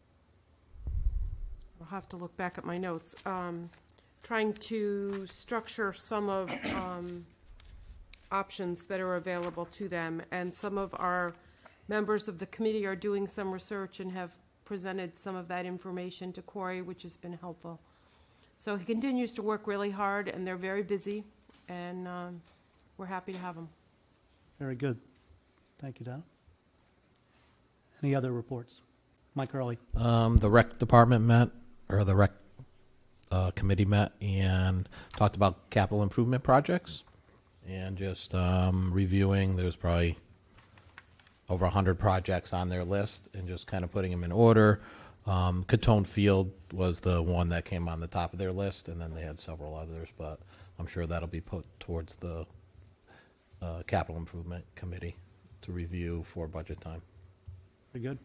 I'll have to look back at my notes. Um, trying to structure some of um, options that are available to them, and some of our members of the committee are doing some research and have presented some of that information to Corey, which has been helpful. So he continues to work really hard, and they're very busy, and um, we're happy to have him. Very good. Thank you, Donna. Any other reports? Mike Early. Um, the rec department met, or the rec uh, committee met, and talked about capital improvement projects, and just um, reviewing. There's probably over one hundred projects on their list, and just kind of putting them in order. Um, Catone Field was the one that came on the top of their list, and then they had several others, but I'm sure that'll be put towards the uh, capital improvement committee to review for budget time. Very good.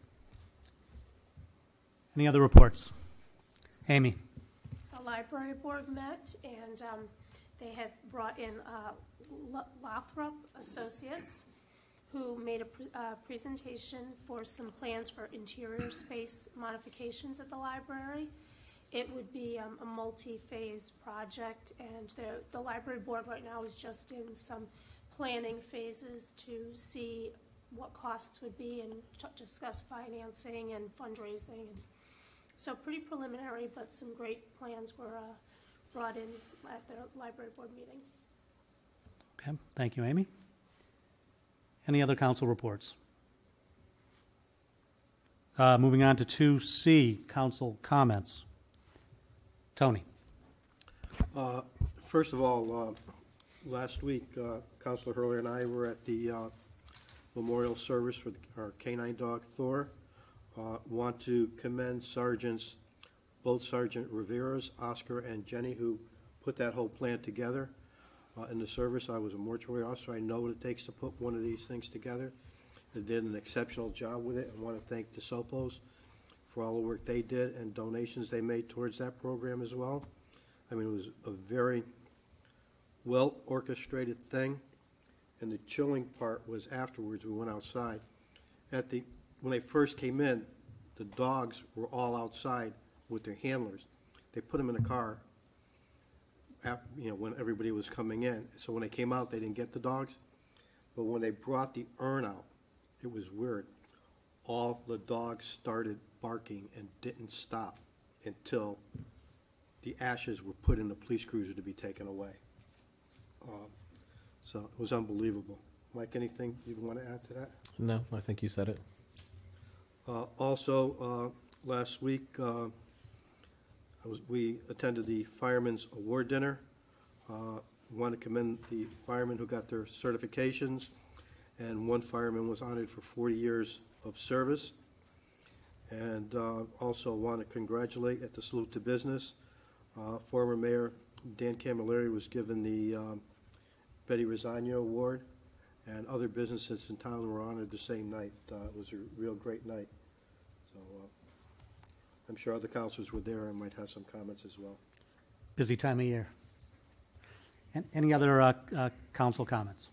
Any other reports? Amy. The library board met, and um, they have brought in uh, L- Lothrop Associates, who made a pre- uh, presentation for some plans for interior space modifications at the library. It would be um, a multi-phase project, and the, the library board right now is just in some planning phases to see what costs would be and t- discuss financing and fundraising. And so pretty preliminary, but some great plans were uh, brought in at the library board meeting. Okay, thank you, Amy. Any other council reports? Uh, moving on to two C, council comments. Tony. Uh, first of all, uh, last week, uh, Councilor Hurley and I were at the uh, memorial service for the, our canine dog, Thor. Uh, want to commend Sergeants, both Sergeant Rivera's, Oscar, and Jenny, who put that whole plan together. Uh, in the service, I was a mortuary officer. I know what it takes to put one of these things together. They did an exceptional job with it. I want to thank DeSopos for all the work they did and donations they made towards that program as well. I mean, it was a very well orchestrated thing. And the chilling part was afterwards, we went outside. At the when they first came in, the dogs were all outside with their handlers. They put them in a car, after, you know, when everybody was coming in. So when they came out, they didn't get the dogs. But when they brought the urn out, it was weird. All the dogs started barking and didn't stop until the ashes were put in the police cruiser to be taken away. Uh, So it was unbelievable. Mike, anything you'd want to add to that? No, I think you said it. Uh, Also, uh, last week, uh, I was- we attended the Firemen's Award Dinner. Uh, Want to commend the firemen who got their certifications, and one fireman was honored for forty years of service. And uh, also want to congratulate at the Salute to Business, uh, former Mayor Dan Camilleri was given the um, Betty Rosagno Award, and other businesses in town were honored the same night. Uh, It was a real great night. So uh, I'm sure other councilors were there and might have some comments as well. Busy time of year. An- Any other uh, uh, council comments?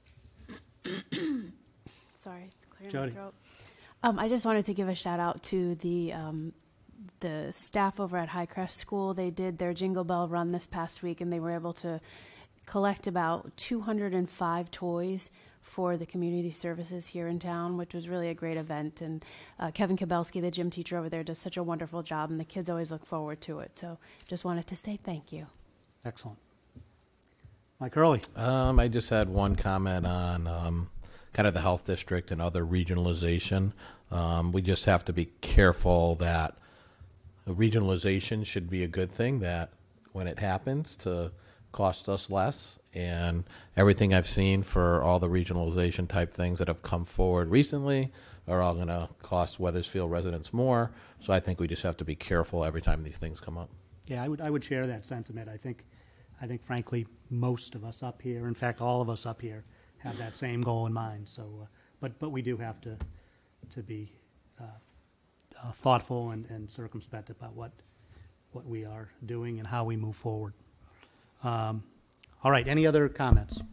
Sorry, it's clearing Jody. my throat. Um, I just wanted to give a shout out to the um, the staff over at Highcrest School. They did their Jingle Bell run this past week, and they were able to collect about two hundred five toys for the community services here in town, which was really a great event. And uh, Kevin Kabelski, the gym teacher over there, does such a wonderful job, and the kids always look forward to it. So just wanted to say thank you. Excellent. Mike Early. Um, I just had one comment on um, kind of the health district and other regionalization. Um, we just have to be careful that regionalization should be a good thing, that when it happens to cost us less. And everything I've seen for all the regionalization type things that have come forward recently are all going to cost Wethersfield residents more. So I think we just have to be careful every time these things come up. Yeah, I would, I would share that sentiment. I think, I think frankly, most of us up here, in fact, all of us up here, have that same goal in mind. So, uh, but, but we do have to, to be uh, uh, thoughtful and, and circumspect about what, what we are doing and how we move forward. Um, all right, any other comments?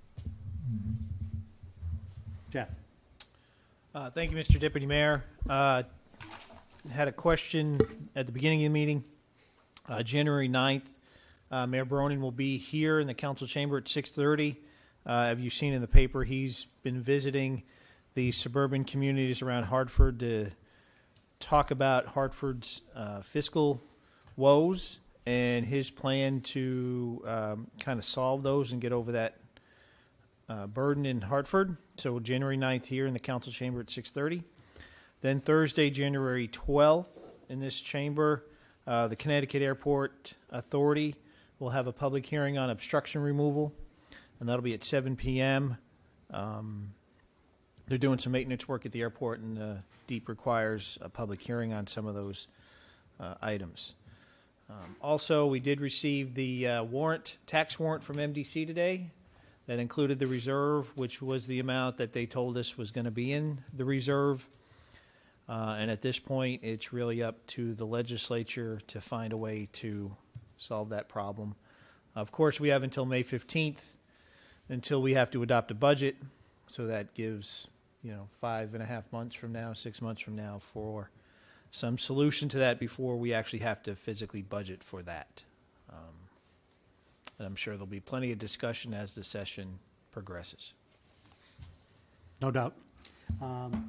Jeff? Uh, Thank you, Mister Deputy Mayor. Uh, Had a question at the beginning of the meeting. Uh, January ninth, uh, Mayor Bronin will be here in the council chamber at six thirty. Uh, Have you seen in the paper, he's been visiting the suburban communities around Hartford to talk about Hartford's uh, fiscal woes and his plan to um, kind of solve those and get over that uh, burden in Hartford. So January ninth here in the council chamber at six thirty. Then Thursday, January twelfth, in this chamber, uh, the Connecticut Airport Authority will have a public hearing on obstruction removal, and that'll be at seven p.m. Um, they're doing some maintenance work at the airport, and uh, DEEP requires a public hearing on some of those uh, items. Um, also, we did receive the uh, warrant, tax warrant from M D C today. That included the reserve, which was the amount that they told us was going to be in the reserve. Uh, and at this point, it's really up to the legislature to find a way to solve that problem. Of course, we have until May fifteenth until we have to adopt a budget. So that gives, you know, five and a half months from now, six months from now for some solution to that before we actually have to physically budget for that. Um, and I'm sure there'll be plenty of discussion as the session progresses. No doubt. Um,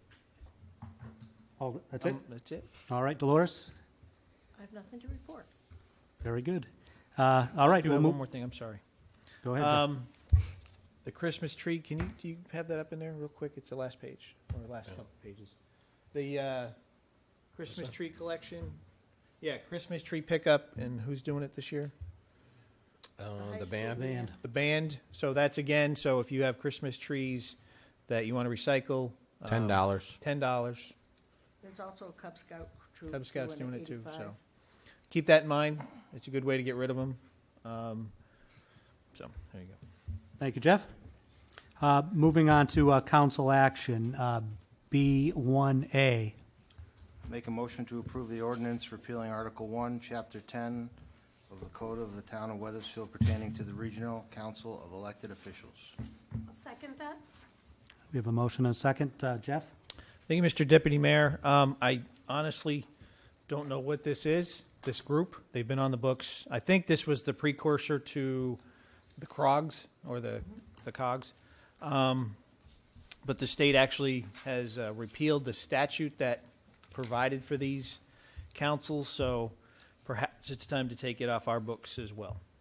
all, that's it? Um, That's it. All right, Dolores? I have nothing to report. Very good. Uh, all right, I do we'll have move. one more thing. I'm sorry. Go ahead. Jeff. Um, the Christmas tree. Can you do you have that up in there real quick? It's the last page or last couple pages. The uh, Christmas tree collection. Yeah, Christmas tree pickup. And who's doing it this year? Uh, high the school band. Band. The band. So that's again. So if you have Christmas trees that you want to recycle, Ten dollars. Ten dollars. There's also a Cub Scout troop. Cub Scouts doing doing it too. eighty-five. So keep that in mind. It's a good way to get rid of them. Um, so there you go. Thank you, Jeff. Uh, moving on to uh, council action, uh, B one A. Make a motion to approve the ordinance repealing Article one, Chapter ten of the Code of the Town of Wethersfield pertaining to the Regional Council of Elected Officials. I'll second that. We have a motion and a second. Uh, Jeff? Thank you, Mister Deputy Mayor. Um, I honestly don't know what this is, this group. They've been on the books. I think this was the precursor to the CROGS, or the, the COGS. Um, but the state actually has uh, repealed the statute that provided for these councils, so perhaps it's time to take it off our books as well.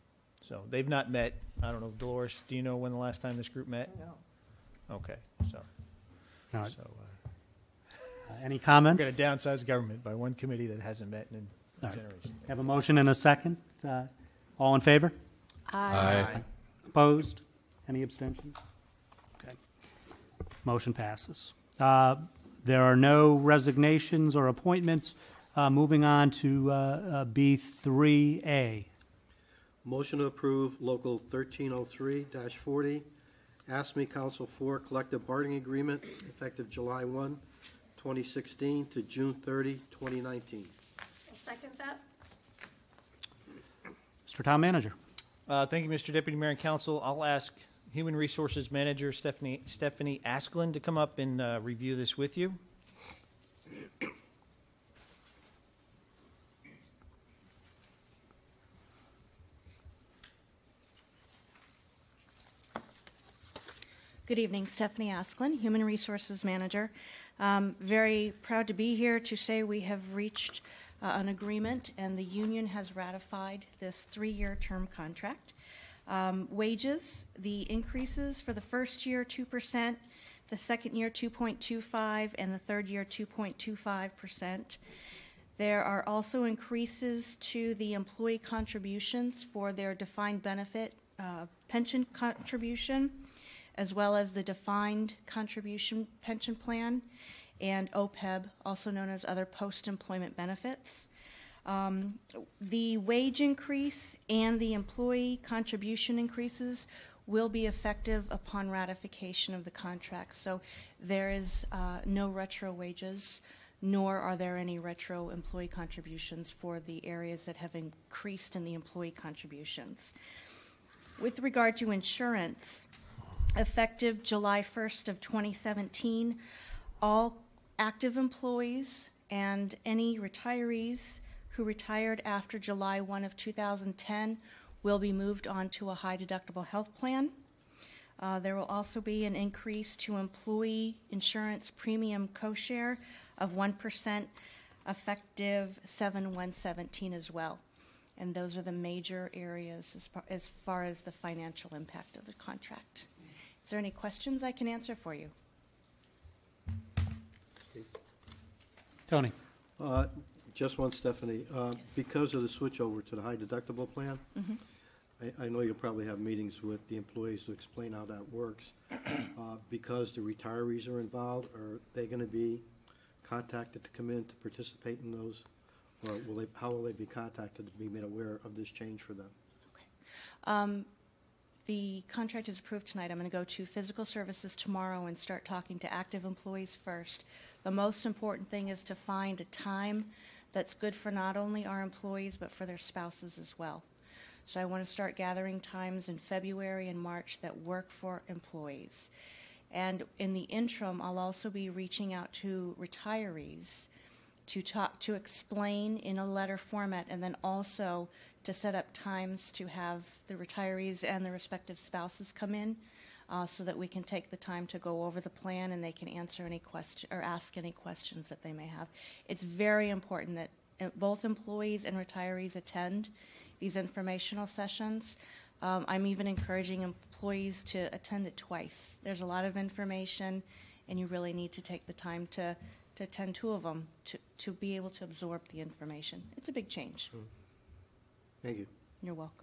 So they've not met. I don't know, Dolores, do you know when the last time this group met? No. Okay, so. All right. So, uh, Uh, Any we're comments? going to downsize government by one committee that hasn't met in All a right. generation. Have a motion and a second. Uh, All in favor? Aye. Opposed? Any abstentions? Okay. Motion passes. Uh, There are no resignations or appointments. Uh, Moving on to uh, uh, B three A. Motion to approve Local thirteen oh three forty, ASME Council four Collective Bargaining Agreement effective July first, twenty sixteen to June thirtieth, twenty nineteen. I'll second that. Mister Town Manager. Uh, Thank you, Mister Deputy Mayor and Council. I'll ask Human Resources Manager Stephanie Stephanie Asklin to come up and uh, review this with you. Good evening, Stephanie Asklin, Human Resources Manager. Um, very proud to be here to say we have reached uh, an agreement and the union has ratified this three-year term contract. Um, wages, the increases for the first year, two percent, the second year, two point two five, and the third year, two point two five percent. There are also increases to the employee contributions for their defined benefit uh, pension contribution, as well as the defined contribution pension plan and O P E B, also known as other post-employment benefits. Um, the wage increase and the employee contribution increases will be effective upon ratification of the contract. So there is uh, no retro wages, nor are there any retro employee contributions for the areas that have increased in the employee contributions. With regard to insurance, effective July first of twenty seventeen, all active employees and any retirees who retired after July first of two thousand ten will be moved on to a high deductible health plan. Uh, there will also be an increase to employee insurance premium co-share of one percent effective seven one seventeen as well. And those are the major areas as far, as far as the financial impact of the contract. Is there any questions I can answer for you? Tony. Uh, Just one, Stephanie. Uh, Because of the switch over to the high deductible plan, Mhm. I, I know you'll probably have meetings with the employees to explain how that works. Uh, Because the retirees are involved, are they going to be contacted to come in to participate in those? Or will they, how will they be contacted to be made aware of this change for them? Um, the contract is approved tonight. I'm going to go to physical services tomorrow and start talking to active employees first. The most important thing is to find a time that's good for not only our employees but for their spouses as well. So I want to start gathering times in February and March that work for employees. And in the interim, I'll also be reaching out to retirees to talk, to explain in a letter format, and then also to set up times to have the retirees and the respective spouses come in uh, so that we can take the time to go over the plan and they can answer any question or ask any questions that they may have. It's very important that uh, both employees and retirees attend these informational sessions. Um, I'm even encouraging employees to attend it twice. There's a lot of information, and you really need to take the time to, to attend two of them to, to be able to absorb the information. It's a big change. Thank you. You're welcome.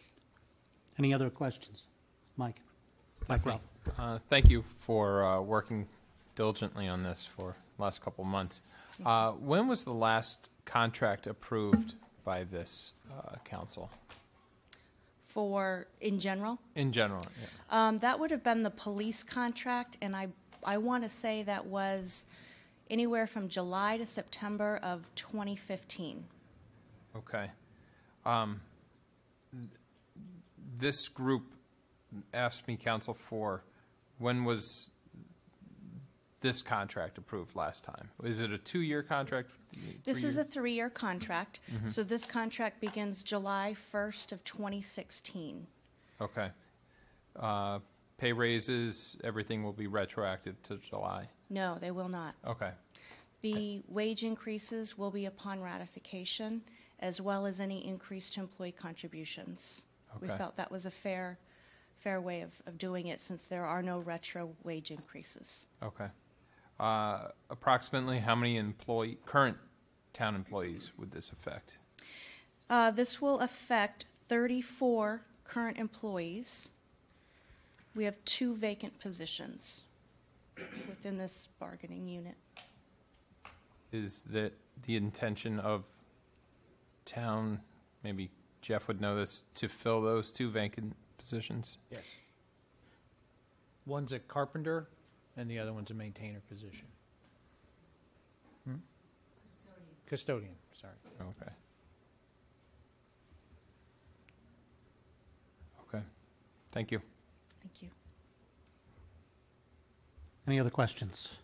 Any other questions? Mike. Mike Stephanie, Ralph. uh, thank you for uh, working diligently on this for the last couple of months. Uh, when was the last contract approved by this uh, council? For, in general? In general, yeah. Um, that would have been the police contract, and I, I want to say that was anywhere from July to September of twenty fifteen. Okay. Um, th- this group asked me, Council, for when was this contract approved last time? Is it a two-year contract? This Three is years? a three-year contract, Mhm. so this contract begins July first of twenty sixteen. Okay. Uh, pay raises, everything will be retroactive to July? No, they will not. Okay. The wage increases will be upon ratification, as well as any increase to employee contributions. We Okay. felt that was a fair, fair way of, of doing it since there are no retro wage increases. Okay. Uh, Approximately how many employee, current town employees would this affect? Uh, this will affect thirty-four current employees. We have two vacant positions within this bargaining unit. Is that the intention of town, maybe Jeff would know this, to fill those two vacant positions? Yes. One's a carpenter, and the other one's a maintainer position. Hmm? Custodian. Custodian, sorry. Okay. Okay. Thank you. Thank you. Any other questions?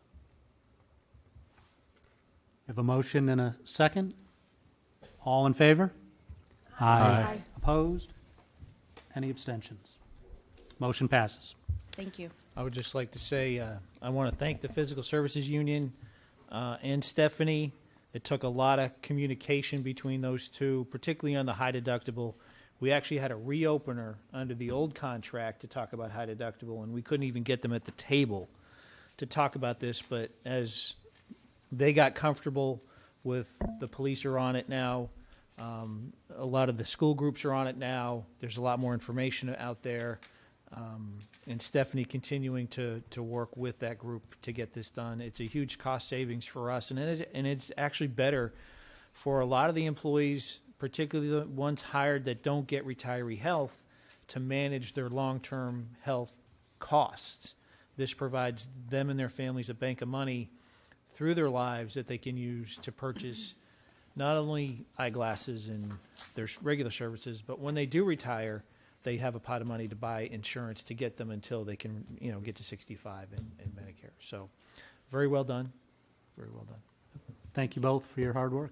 We have a motion and a second. All in favor? Aye. Aye. Opposed? Any abstentions? Motion passes. Thank you. I would just like to say, uh, I want to thank the Physical Services Union uh, and Stephanie. It took a lot of communication between those two, particularly on the high deductible. We actually had a reopener under the old contract to talk about high deductible, and we couldn't even get them at the table to talk about this. But as they got comfortable with the police are on it now, um, a lot of the school groups are on it now. There's a lot more information out there. Um, and Stephanie continuing to, to work with that group to get this done. It's a huge cost savings for us, and it, and it's actually better for a lot of the employees, particularly the ones hired that don't get retiree health, to manage their long-term health costs. This provides them and their families a bank of money through their lives that they can use to purchase not only eyeglasses and their regular services, but when they do retire, they have a pot of money to buy insurance to get them until they can, you know, get to sixty-five in, in Medicare. So, very well done. Very well done. Thank you both for your hard work.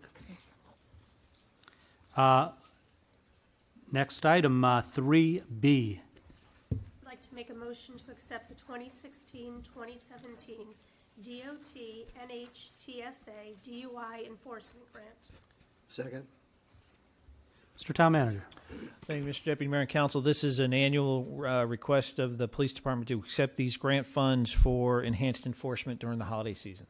Uh, next item, uh, three B. I'd like to make a motion to accept the twenty sixteen twenty seventeen D O T N H T S A D U I Enforcement Grant. Second. Mister Town Manager. Thank you, Mister Deputy Mayor and Council. This is an annual uh, request of the Police Department to accept these grant funds for enhanced enforcement during the holiday season.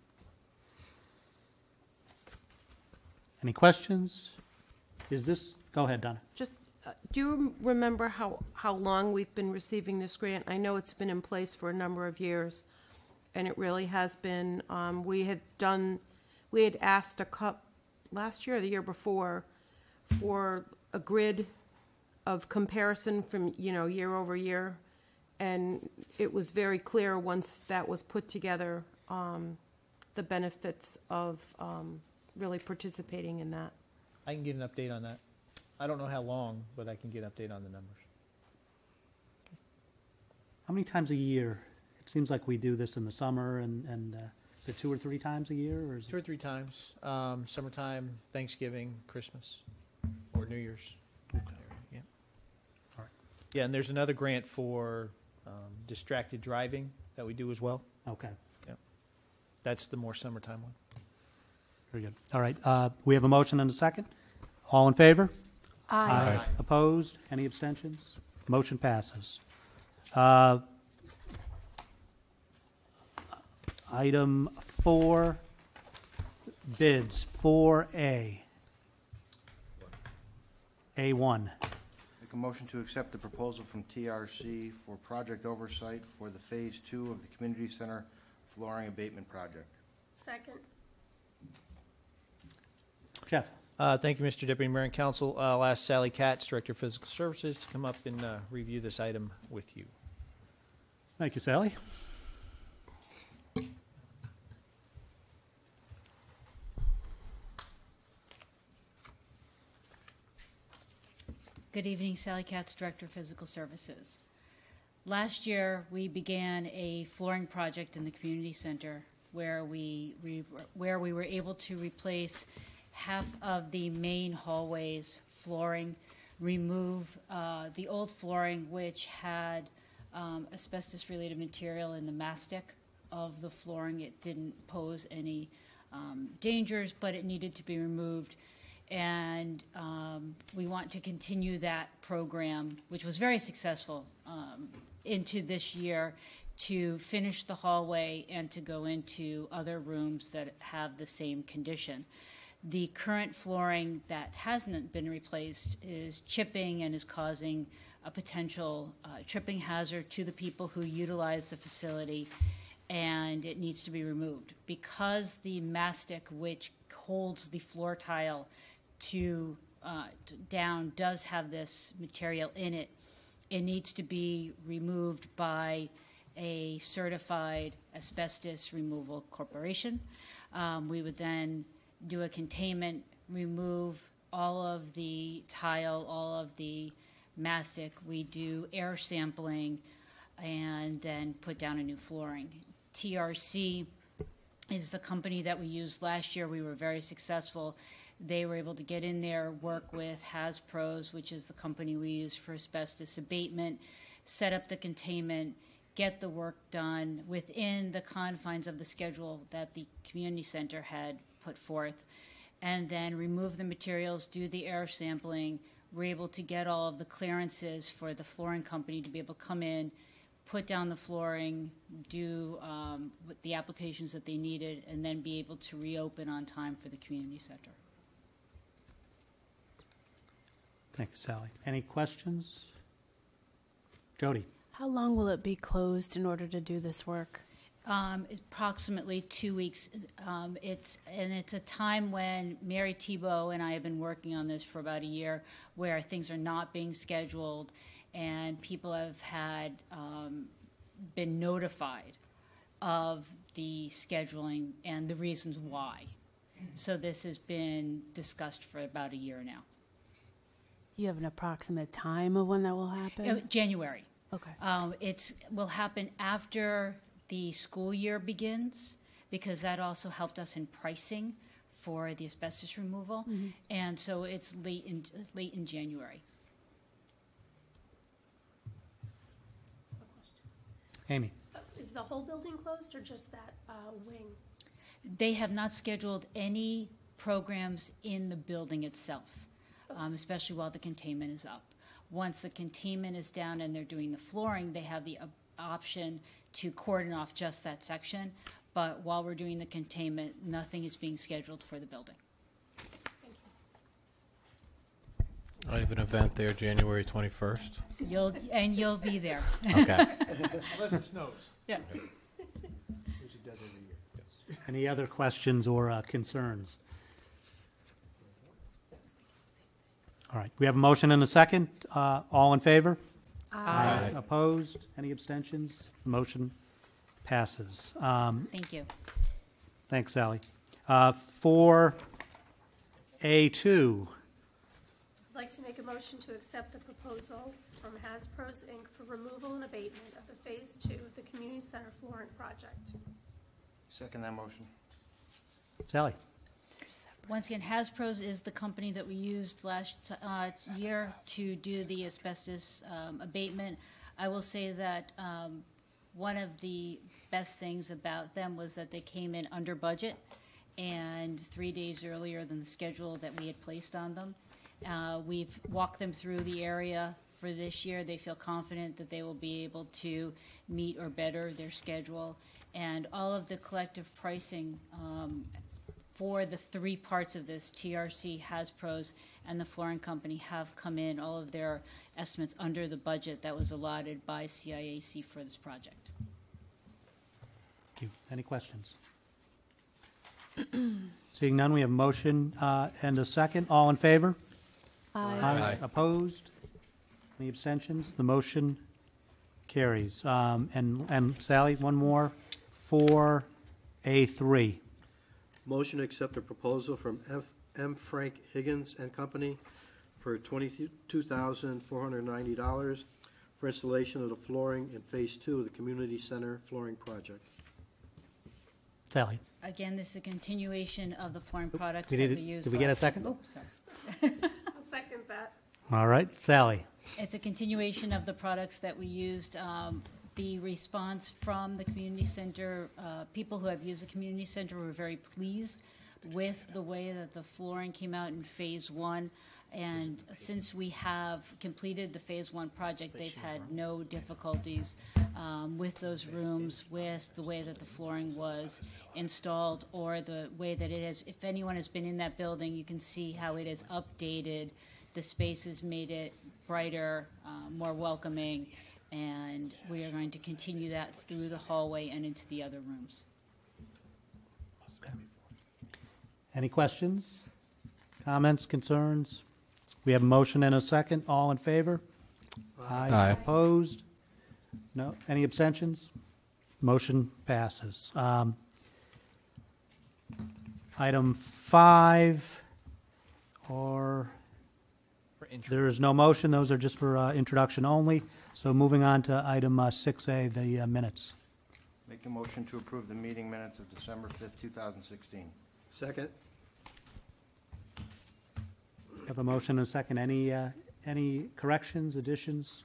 Any questions? Is this, go ahead, Donna. Just, uh, do you remember how, how long we've been receiving this grant? I know it's been in place for a number of years, and it really has been. Um, we had done, we had asked a cup last year or the year before for a grid of comparison from, you know, year over year. And it was very clear once that was put together, um, the benefits of um, really participating in that. I can get an update on that. I don't know how long, but I can get an update on the numbers. How many times a year? It seems like we do this in the summer, and, and uh, is it two or three times a year? Or is Two or three times. Um, summertime, Thanksgiving, Christmas, or New Year's. Okay. Yeah. All right. Yeah, and there's another grant for um, distracted driving that we do as well. Okay, That's the more summertime one. very good. All right, uh, we have a motion and a second. All in favor? Aye. Opposed? Any abstentions? Motion passes. Uh, Item four, bids, four A. A one. Make a motion to accept the proposal from T R C for project oversight for the Phase Two of the Community Center flooring abatement project. Second. Jeff? Uh, thank you, Mister Deputy Mayor and Council. Uh, I'll ask Sally Katz, Director of Physical Services, to come up and uh, review this item with you. Thank you, Sally. Good evening, Sally Katz, Director of Physical Services. Last year, we began a flooring project in the community center where we, re, where we were able to replace half of the main hallways flooring, remove uh, the old flooring which had um, asbestos-related material in the mastic of the flooring. It didn't pose any um, dangers, but it needed to be removed. And um, we want to continue that program, which was very successful, um, into this year, to finish the hallway and to go into other rooms that have the same condition. The current flooring that hasn't been replaced is chipping and is causing a potential uh, tripping hazard to the people who utilize the facility, and it needs to be removed. Because the mastic, which holds the floor tile to, uh, to down, does have this material in it, it needs to be removed by a certified asbestos removal corporation. Um, we would then do a containment, remove all of the tile, all of the mastic. We do air sampling and then put down a new flooring. T R C is the company that we used last year. We were very successful. They were able to get in there, work with Hasbro's, which is the company we use for asbestos abatement, set up the containment, get the work done within the confines of the schedule that the community center had put forth, and then remove the materials, do the air sampling. We're able to get all of the clearances for the flooring company to be able to come in, put down the flooring, do um, the applications that they needed, and then be able to reopen on time for the community center. Thank you, Sally. Any questions? Jody? How long will it be closed in order to do this work? Um, approximately two weeks. Um, it's and it's a time when Mary Tebow and I have been working on this for about a year, where things are not being scheduled, and people have had um, been notified of the scheduling and the reasons why. So this has been discussed for about a year now. Do you have an approximate time of when that will happen? Uh, January. Okay. Um, it will happen after the school year begins, because that also helped us in pricing for the asbestos removal. Mm-hmm. And so it's late in, late in January. Amy? Uh, Is the whole building closed or just that uh, wing? They have not scheduled any programs in the building itself, um, especially while the containment is up. Once the containment is down and they're doing the flooring, they have the uh, option to cordon off just that section. But while we're doing the containment, nothing is being scheduled for the building. I have an event there January twenty-first. You'll and you'll be there. Okay. Unless it snows. Yeah. Which it does every year. Yes. Any other questions or uh, concerns? All right, we have a motion and a second. Uh, all in favor? Aye. Opposed? Any abstentions? The motion passes. Um, Thank you. Thanks, Sally. Uh, four A two. I'd like to make a motion to accept the proposal from Hasbro's Incorporated for removal and abatement of the Phase Two of the Community Center flooring project. Second that motion. Sally. Once again, Hasbro's is the company that we used last uh, year to do the asbestos um, abatement. I will say that um, one of the best things about them was that they came in under budget and three days earlier than the schedule that we had placed on them. Uh, we've walked them through the area for this year. They feel confident that they will be able to meet or better their schedule. And all of the collective pricing um, for the three parts of this, T R C, Hasbro's, and the flooring company, have come in, all of their estimates, under the budget that was allotted by C I A C for this project. Thank you. Any questions? Seeing none, we have a motion uh, and a second. All in favor? Aye. Aye. Opposed? Any abstentions? The motion carries. Um, And, and Sally, one more. four A three. Motion to accept the proposal from F. M. Frank Higgins and Company for twenty-two thousand four hundred ninety dollars for installation of the flooring in Phase Two of the Community Center flooring project. Sally. Again, this is a continuation of the flooring products We that did we it- used. did we get a last- second? Oh, sorry. I'll second that. All right, Sally. It's a continuation of the products that we used. Um, the response from the community center, uh, people who have used the community center were very pleased with the way that the flooring came out in phase one. And since we have completed the phase one project, they've had no difficulties um, with those rooms, with the way that the flooring was installed, or the way that it has. If anyone has been in that building, you can see how it has updated the spaces, made it brighter, uh, more welcoming, and we are going to continue that through the hallway and into the other rooms. Any questions, comments, concerns? We have a motion and a second. All in favor? Aye. Aye. Opposed? No. Any abstentions? Motion passes. Um, item five, or there is no motion. Those are just for uh, introduction only. So moving on to item uh, six A, the uh, minutes. Make a motion to approve the meeting minutes of December fifth, two thousand sixteen. Second. Have a motion and a second. Any, uh, any corrections, additions?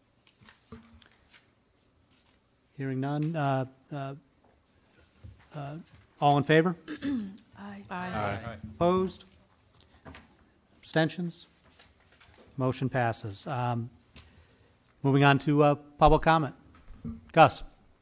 Hearing none. Uh, uh, uh, all in favor? Aye. Aye. Opposed? Abstentions? Motion passes. Um, moving on to uh, public comment. Gus.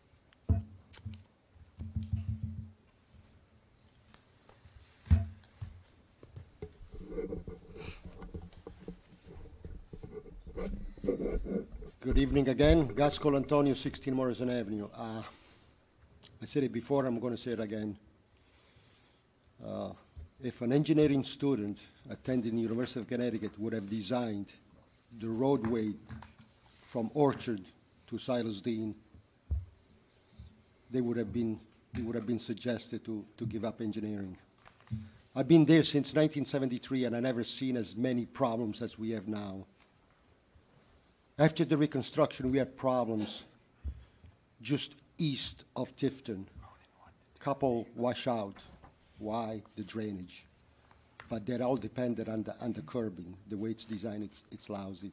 Good evening again. Gus Colantonio, sixteen Morrison Avenue. Uh, I said it before, I'm going to say it again. Uh, if an engineering student attending the University of Connecticut would have designed the roadway from Orchard to Silas Dean, they would have been, they would have been suggested to, to give up engineering. I've been there since nineteen seventy-three, and I've never seen as many problems as we have now. After the reconstruction, we had problems just east of Tifton. Couple washout. Why? The drainage. But that all depended on the, on the curbing. The way it's designed, it's, it's lousy.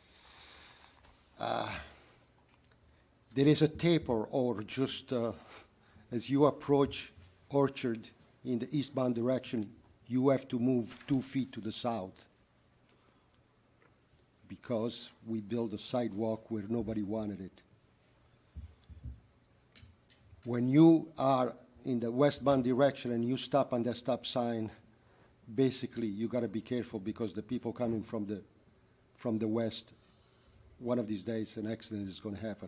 Uh, there is a taper, or just uh, as you approach Orchard in the eastbound direction, you have to move two feet to the south, because we built a sidewalk where nobody wanted it. When you are in the westbound direction and you stop on that stop sign, basically you got to be careful, because the people coming from the from the west, one of these days an accident is going to happen.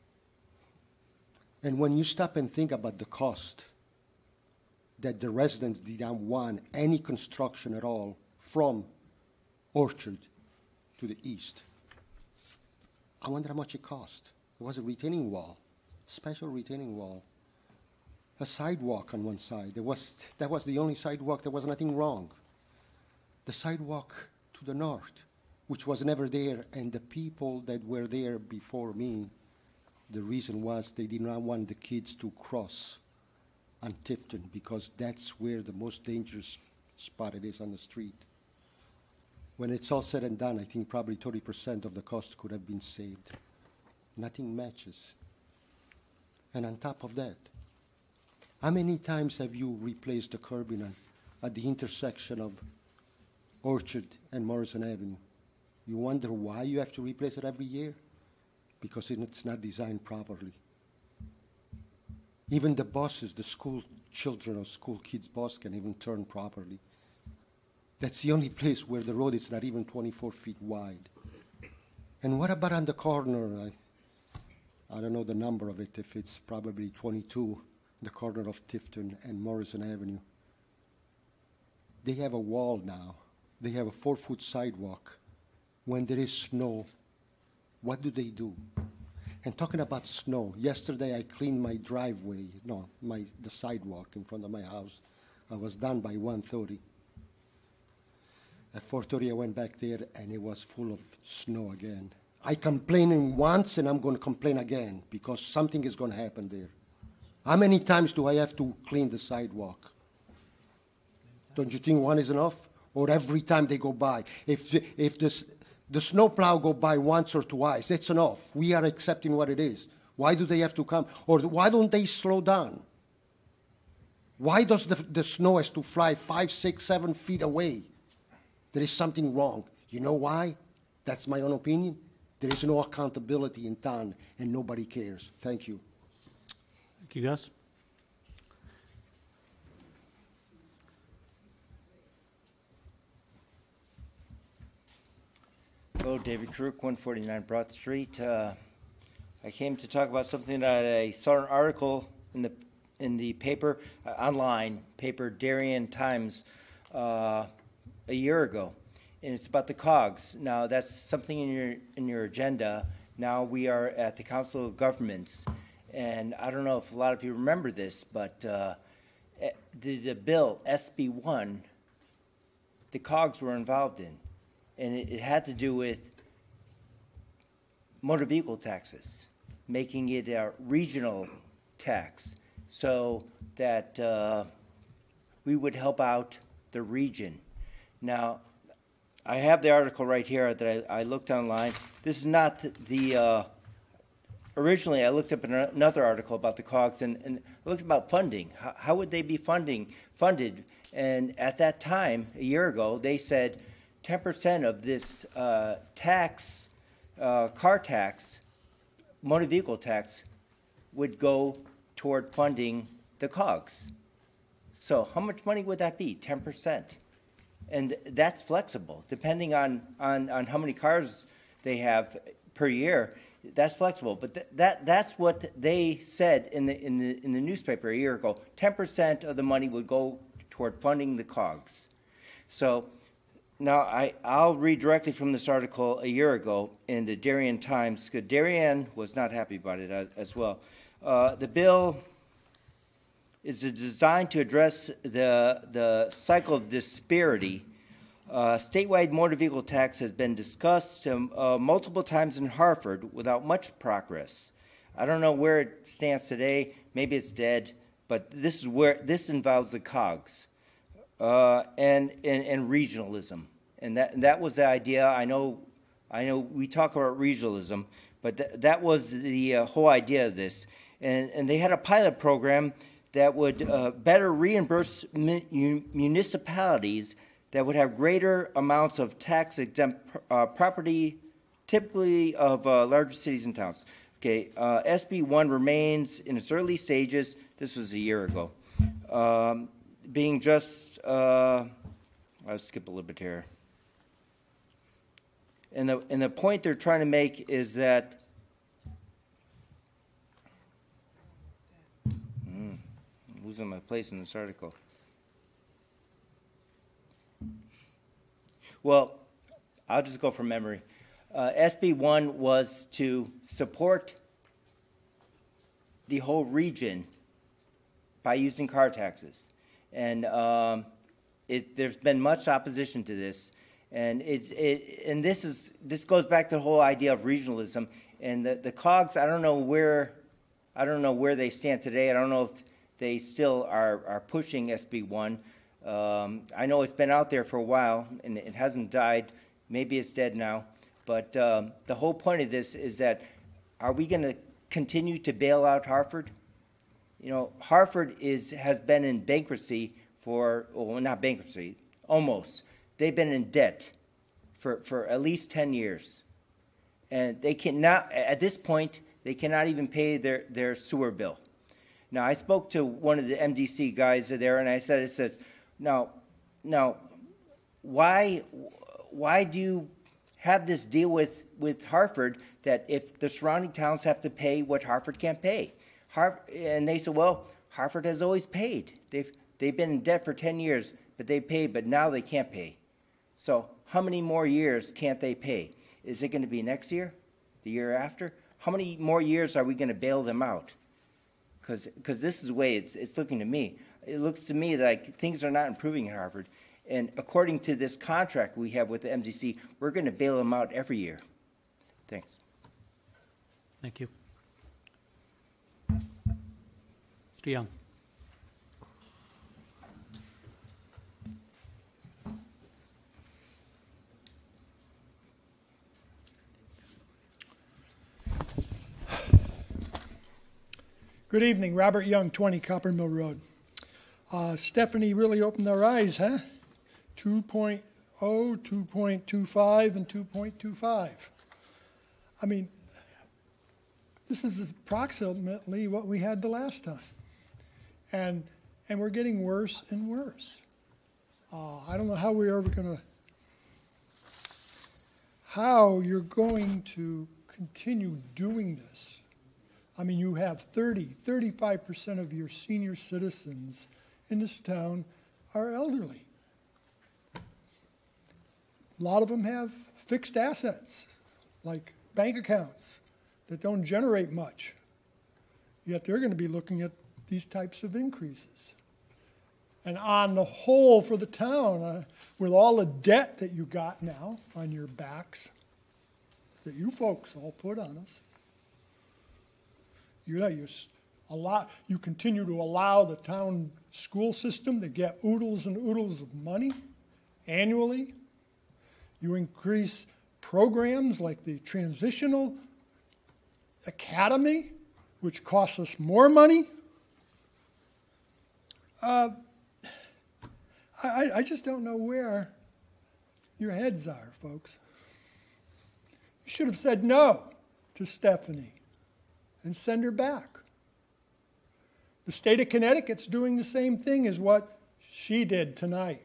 And when you stop and think about the cost, that the residents did not want any construction at all from Orchard to the east, I wonder how much it cost. There was a retaining wall, special retaining wall, a sidewalk on one side. There was, that was the only sidewalk. There was nothing wrong. The sidewalk to the north, which was never there, and the people that were there before me, the reason was they did not want the kids to cross on Tifton, because that's where the most dangerous spot it is on the street. When it's all said and done, I think probably thirty percent of the cost could have been saved. Nothing matches. And on top of that, how many times have you replaced the curbing on, at the intersection of Orchard and Morrison Avenue? You wonder why you have to replace it every year? Because it's not designed properly. Even the buses, the school children or school kids' bus can even turn properly. That's the only place where the road is not even twenty-four feet wide. And what about on the corner? I, I don't know the number of it, if it's probably twenty-two, the corner of Tifton and Morrison Avenue. They have a wall now. They have a four-foot sidewalk. When there is snow, what do they do? And talking about snow, yesterday I cleaned my driveway, no, my, the sidewalk in front of my house. I was done by one thirty. At four thirty, I went back there, and it was full of snow again. I complained once, and I'm going to complain again, because something is going to happen there. How many times do I have to clean the sidewalk? Don't you think one is enough? Or every time they go by? If the, if this, the snowplow go by once or twice, that's enough. We are accepting what it is. Why do they have to come? Or why don't they slow down? Why does the, the snow has to fly five, six, seven feet away? There is something wrong. You know why? That's my own opinion. There is no accountability in town, and nobody cares. Thank you. Thank you, Gus. Hello, David Kruk, one forty-nine Broad Street. Uh, I came to talk about something that I saw an article in the in the paper, uh, online paper, Darien Times, uh, a year ago, and it's about the cogs. Now, that's something in your in your agenda. Now we are at the Council of Governments, and I don't know if a lot of you remember this, but uh, the the bill S B one, the cogs were involved in. And it, it had to do with motor vehicle taxes, making it a regional tax so that uh, we would help out the region. Now, I have the article right here that I, I looked online. This is not the, uh, originally I looked up another article about the cogs, and, and I looked about funding. How, how would they be funding funded? And at that time, a year ago, they said, ten percent of this uh, tax, uh, car tax, motor vehicle tax, would go toward funding the cogs. So how much money would that be? ten percent. And that's flexible. Depending on, on, on how many cars they have per year, that's flexible. But th that, that's what they said in the, in, the, in the newspaper a year ago. ten percent of the money would go toward funding the cogs. So now, I, I'll read directly from this article a year ago in the Darien Times, because Darien was not happy about it as, as well. Uh, the bill is designed to address the, the cycle of disparity. Uh, statewide motor vehicle tax has been discussed um, uh, multiple times in Hartford without much progress. I don't know where it stands today. Maybe it's dead, but this is where this involves the cogs. Uh, and, and and regionalism, and that and that was the idea. I know, I know we talk about regionalism, but th that was the uh, whole idea of this. And and they had a pilot program that would uh, better reimburse mun municipalities that would have greater amounts of tax exempt uh, property, typically of uh, larger cities and towns. Okay, uh, S B one remains in its early stages. This was a year ago. Um, being just, uh, I'll skip a little bit here. And the, and the point they're trying to make is that, mm, I'm losing my place in this article. Well, I'll just go from memory. Uh, S B one was to support the whole region by using car taxes. And um, it, there's been much opposition to this, and it's it, and this is this goes back to the whole idea of regionalism. And the, the cogs, I don't know where, I don't know where they stand today. I don't know if they still are are pushing S B one. Um, I know it's been out there for a while, and it hasn't died. Maybe it's dead now. But um, the whole point of this is that, are we going to continue to bail out Hartford? You know, Hartford is has been in bankruptcy for, well, not bankruptcy, almost. They've been in debt for, for at least ten years. And they cannot, at this point, they cannot even pay their, their sewer bill. Now, I spoke to one of the M D C guys there, and I said, it says, now, now, why, why do you have this deal with, with Hartford that if the surrounding towns have to pay what Hartford can't pay? And they said, well, Hartford has always paid. They've, they've been in debt for ten years, but they paid, but now they can't pay. So how many more years can't they pay? Is it going to be next year, the year after? How many more years are we going to bail them out? Because this is the way it's, it's looking to me. It looks to me like things are not improving at Hartford. And according to this contract we have with the M D C, we're going to bail them out every year. Thanks. Thank you. Mister Young. Good evening, Robert Young, twenty Copper Mill Road. Uh, Stephanie really opened our eyes, huh? two point oh, two point two five, and two point two five. I mean, this is approximately what we had the last time. And, and we're getting worse and worse. Uh, I don't know how we're ever going to, how you're going to continue doing this. I mean, you have thirty, thirty-five percent of your senior citizens in this town are elderly. A lot of them have fixed assets, like bank accounts that don't generate much. Yet they're going to be looking at these types of increases. And on the whole for the town, uh, with all the debt that you got now on your backs, that you folks all put on us, you know, you, allow, you continue to allow the town school system to get oodles and oodles of money annually. You increase programs like the Transitional Academy, which costs us more money. Uh, I, I just don't know where your heads are, folks. You should have said no to Stephanie and send her back. The state of Connecticut's doing the same thing as what she did tonight.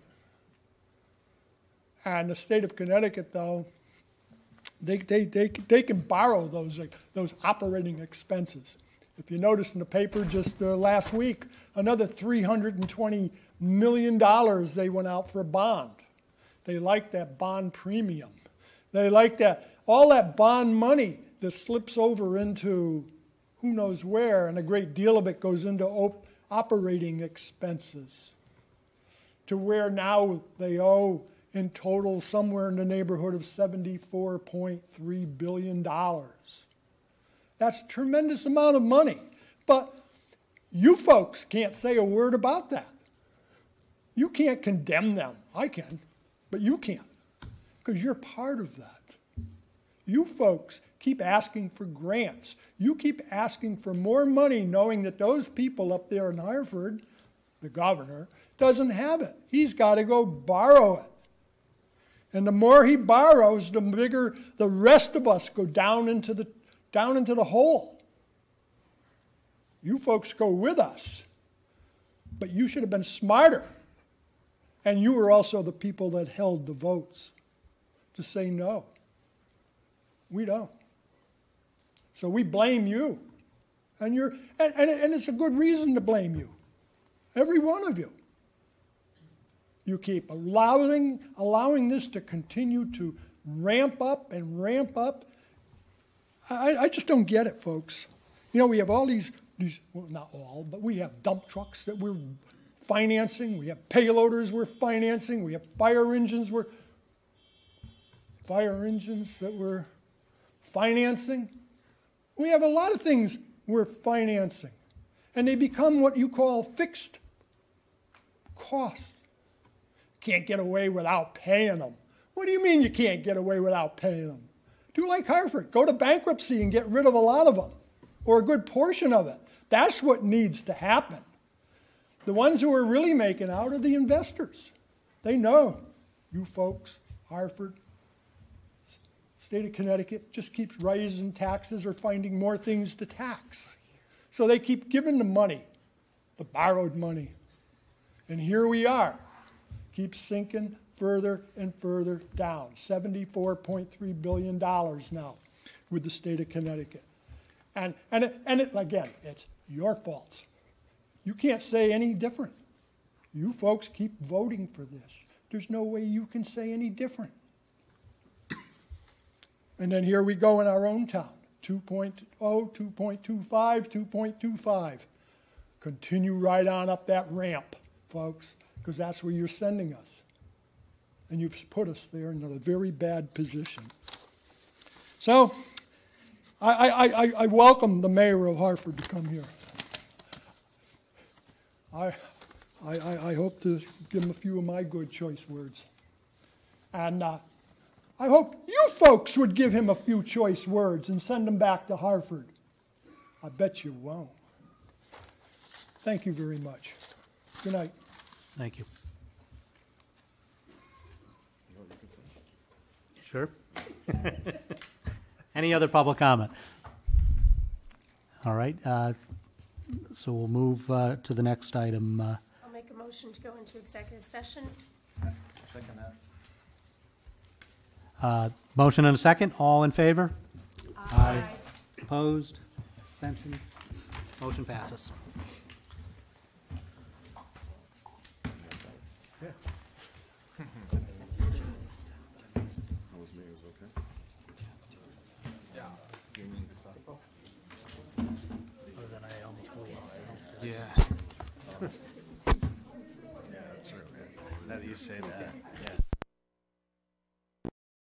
And the state of Connecticut, though, they, they, they, they can borrow those, like, those operating expenses. If you noticed in the paper just uh, last week, another three hundred twenty million dollars they went out for a bond. They like that bond premium. They like that, all that bond money that slips over into who knows where, and a great deal of it goes into op operating expenses, to where now they owe in total somewhere in the neighborhood of seventy-four point three billion dollars. That's a tremendous amount of money. But you folks can't say a word about that. You can't condemn them. I can, but you can't, because you're part of that. You folks keep asking for grants. You keep asking for more money, knowing that those people up there in Hartford, the governor, doesn't have it. He's got to go borrow it. And the more he borrows, the bigger the rest of us go down into the, down into the hole. You folks go with us, but you should have been smarter. And you were also the people that held the votes to say no. We don't. So we blame you. And, you're, and, and, and it's a good reason to blame you. Every one of you. You keep allowing, allowing this to continue to ramp up and ramp up. I, I just don't get it, folks. You know, we have all these, these, well, not all, but we have dump trucks that we're financing. We have payloaders we're financing. We have fire engines we're, fire engines that we're financing. We have a lot of things we're financing. And they become what you call fixed costs. Can't get away without paying them. What do you mean you can't get away without paying them? Do like Hartford. Go to bankruptcy and get rid of a lot of them, or a good portion of it. That's what needs to happen. The ones who are really making out are the investors. They know you folks, Hartford, state of Connecticut, just keeps raising taxes or finding more things to tax. So they keep giving the money, the borrowed money. And here we are. Keeps sinking further and further down. seventy-four point three billion dollars now with the state of Connecticut. And, and, it, and it, again, it's your fault. You can't say any different. You folks keep voting for this. There's no way you can say any different. And then here we go in our own town. two point oh, two point two five, two point two five. Continue right on up that ramp, folks, because that's where you're sending us. And you've put us there in a very bad position. So I, I, I, I welcome the mayor of Hartford to come here. I, I, I hope to give him a few of my good choice words. And uh, I hope you folks would give him a few choice words and send him back to Hartford. I bet you won't. Thank you very much. Good night. Thank you. Sure. Any other public comment? All right, uh, so we'll move uh, to the next item. Uh, I'll make a motion to go into executive session. Second that. uh, Motion and a second. All in favor? Aye. Opposed? Abstention? Motion passes. Yeah. Yeah, that's true. Now that you say that, yeah.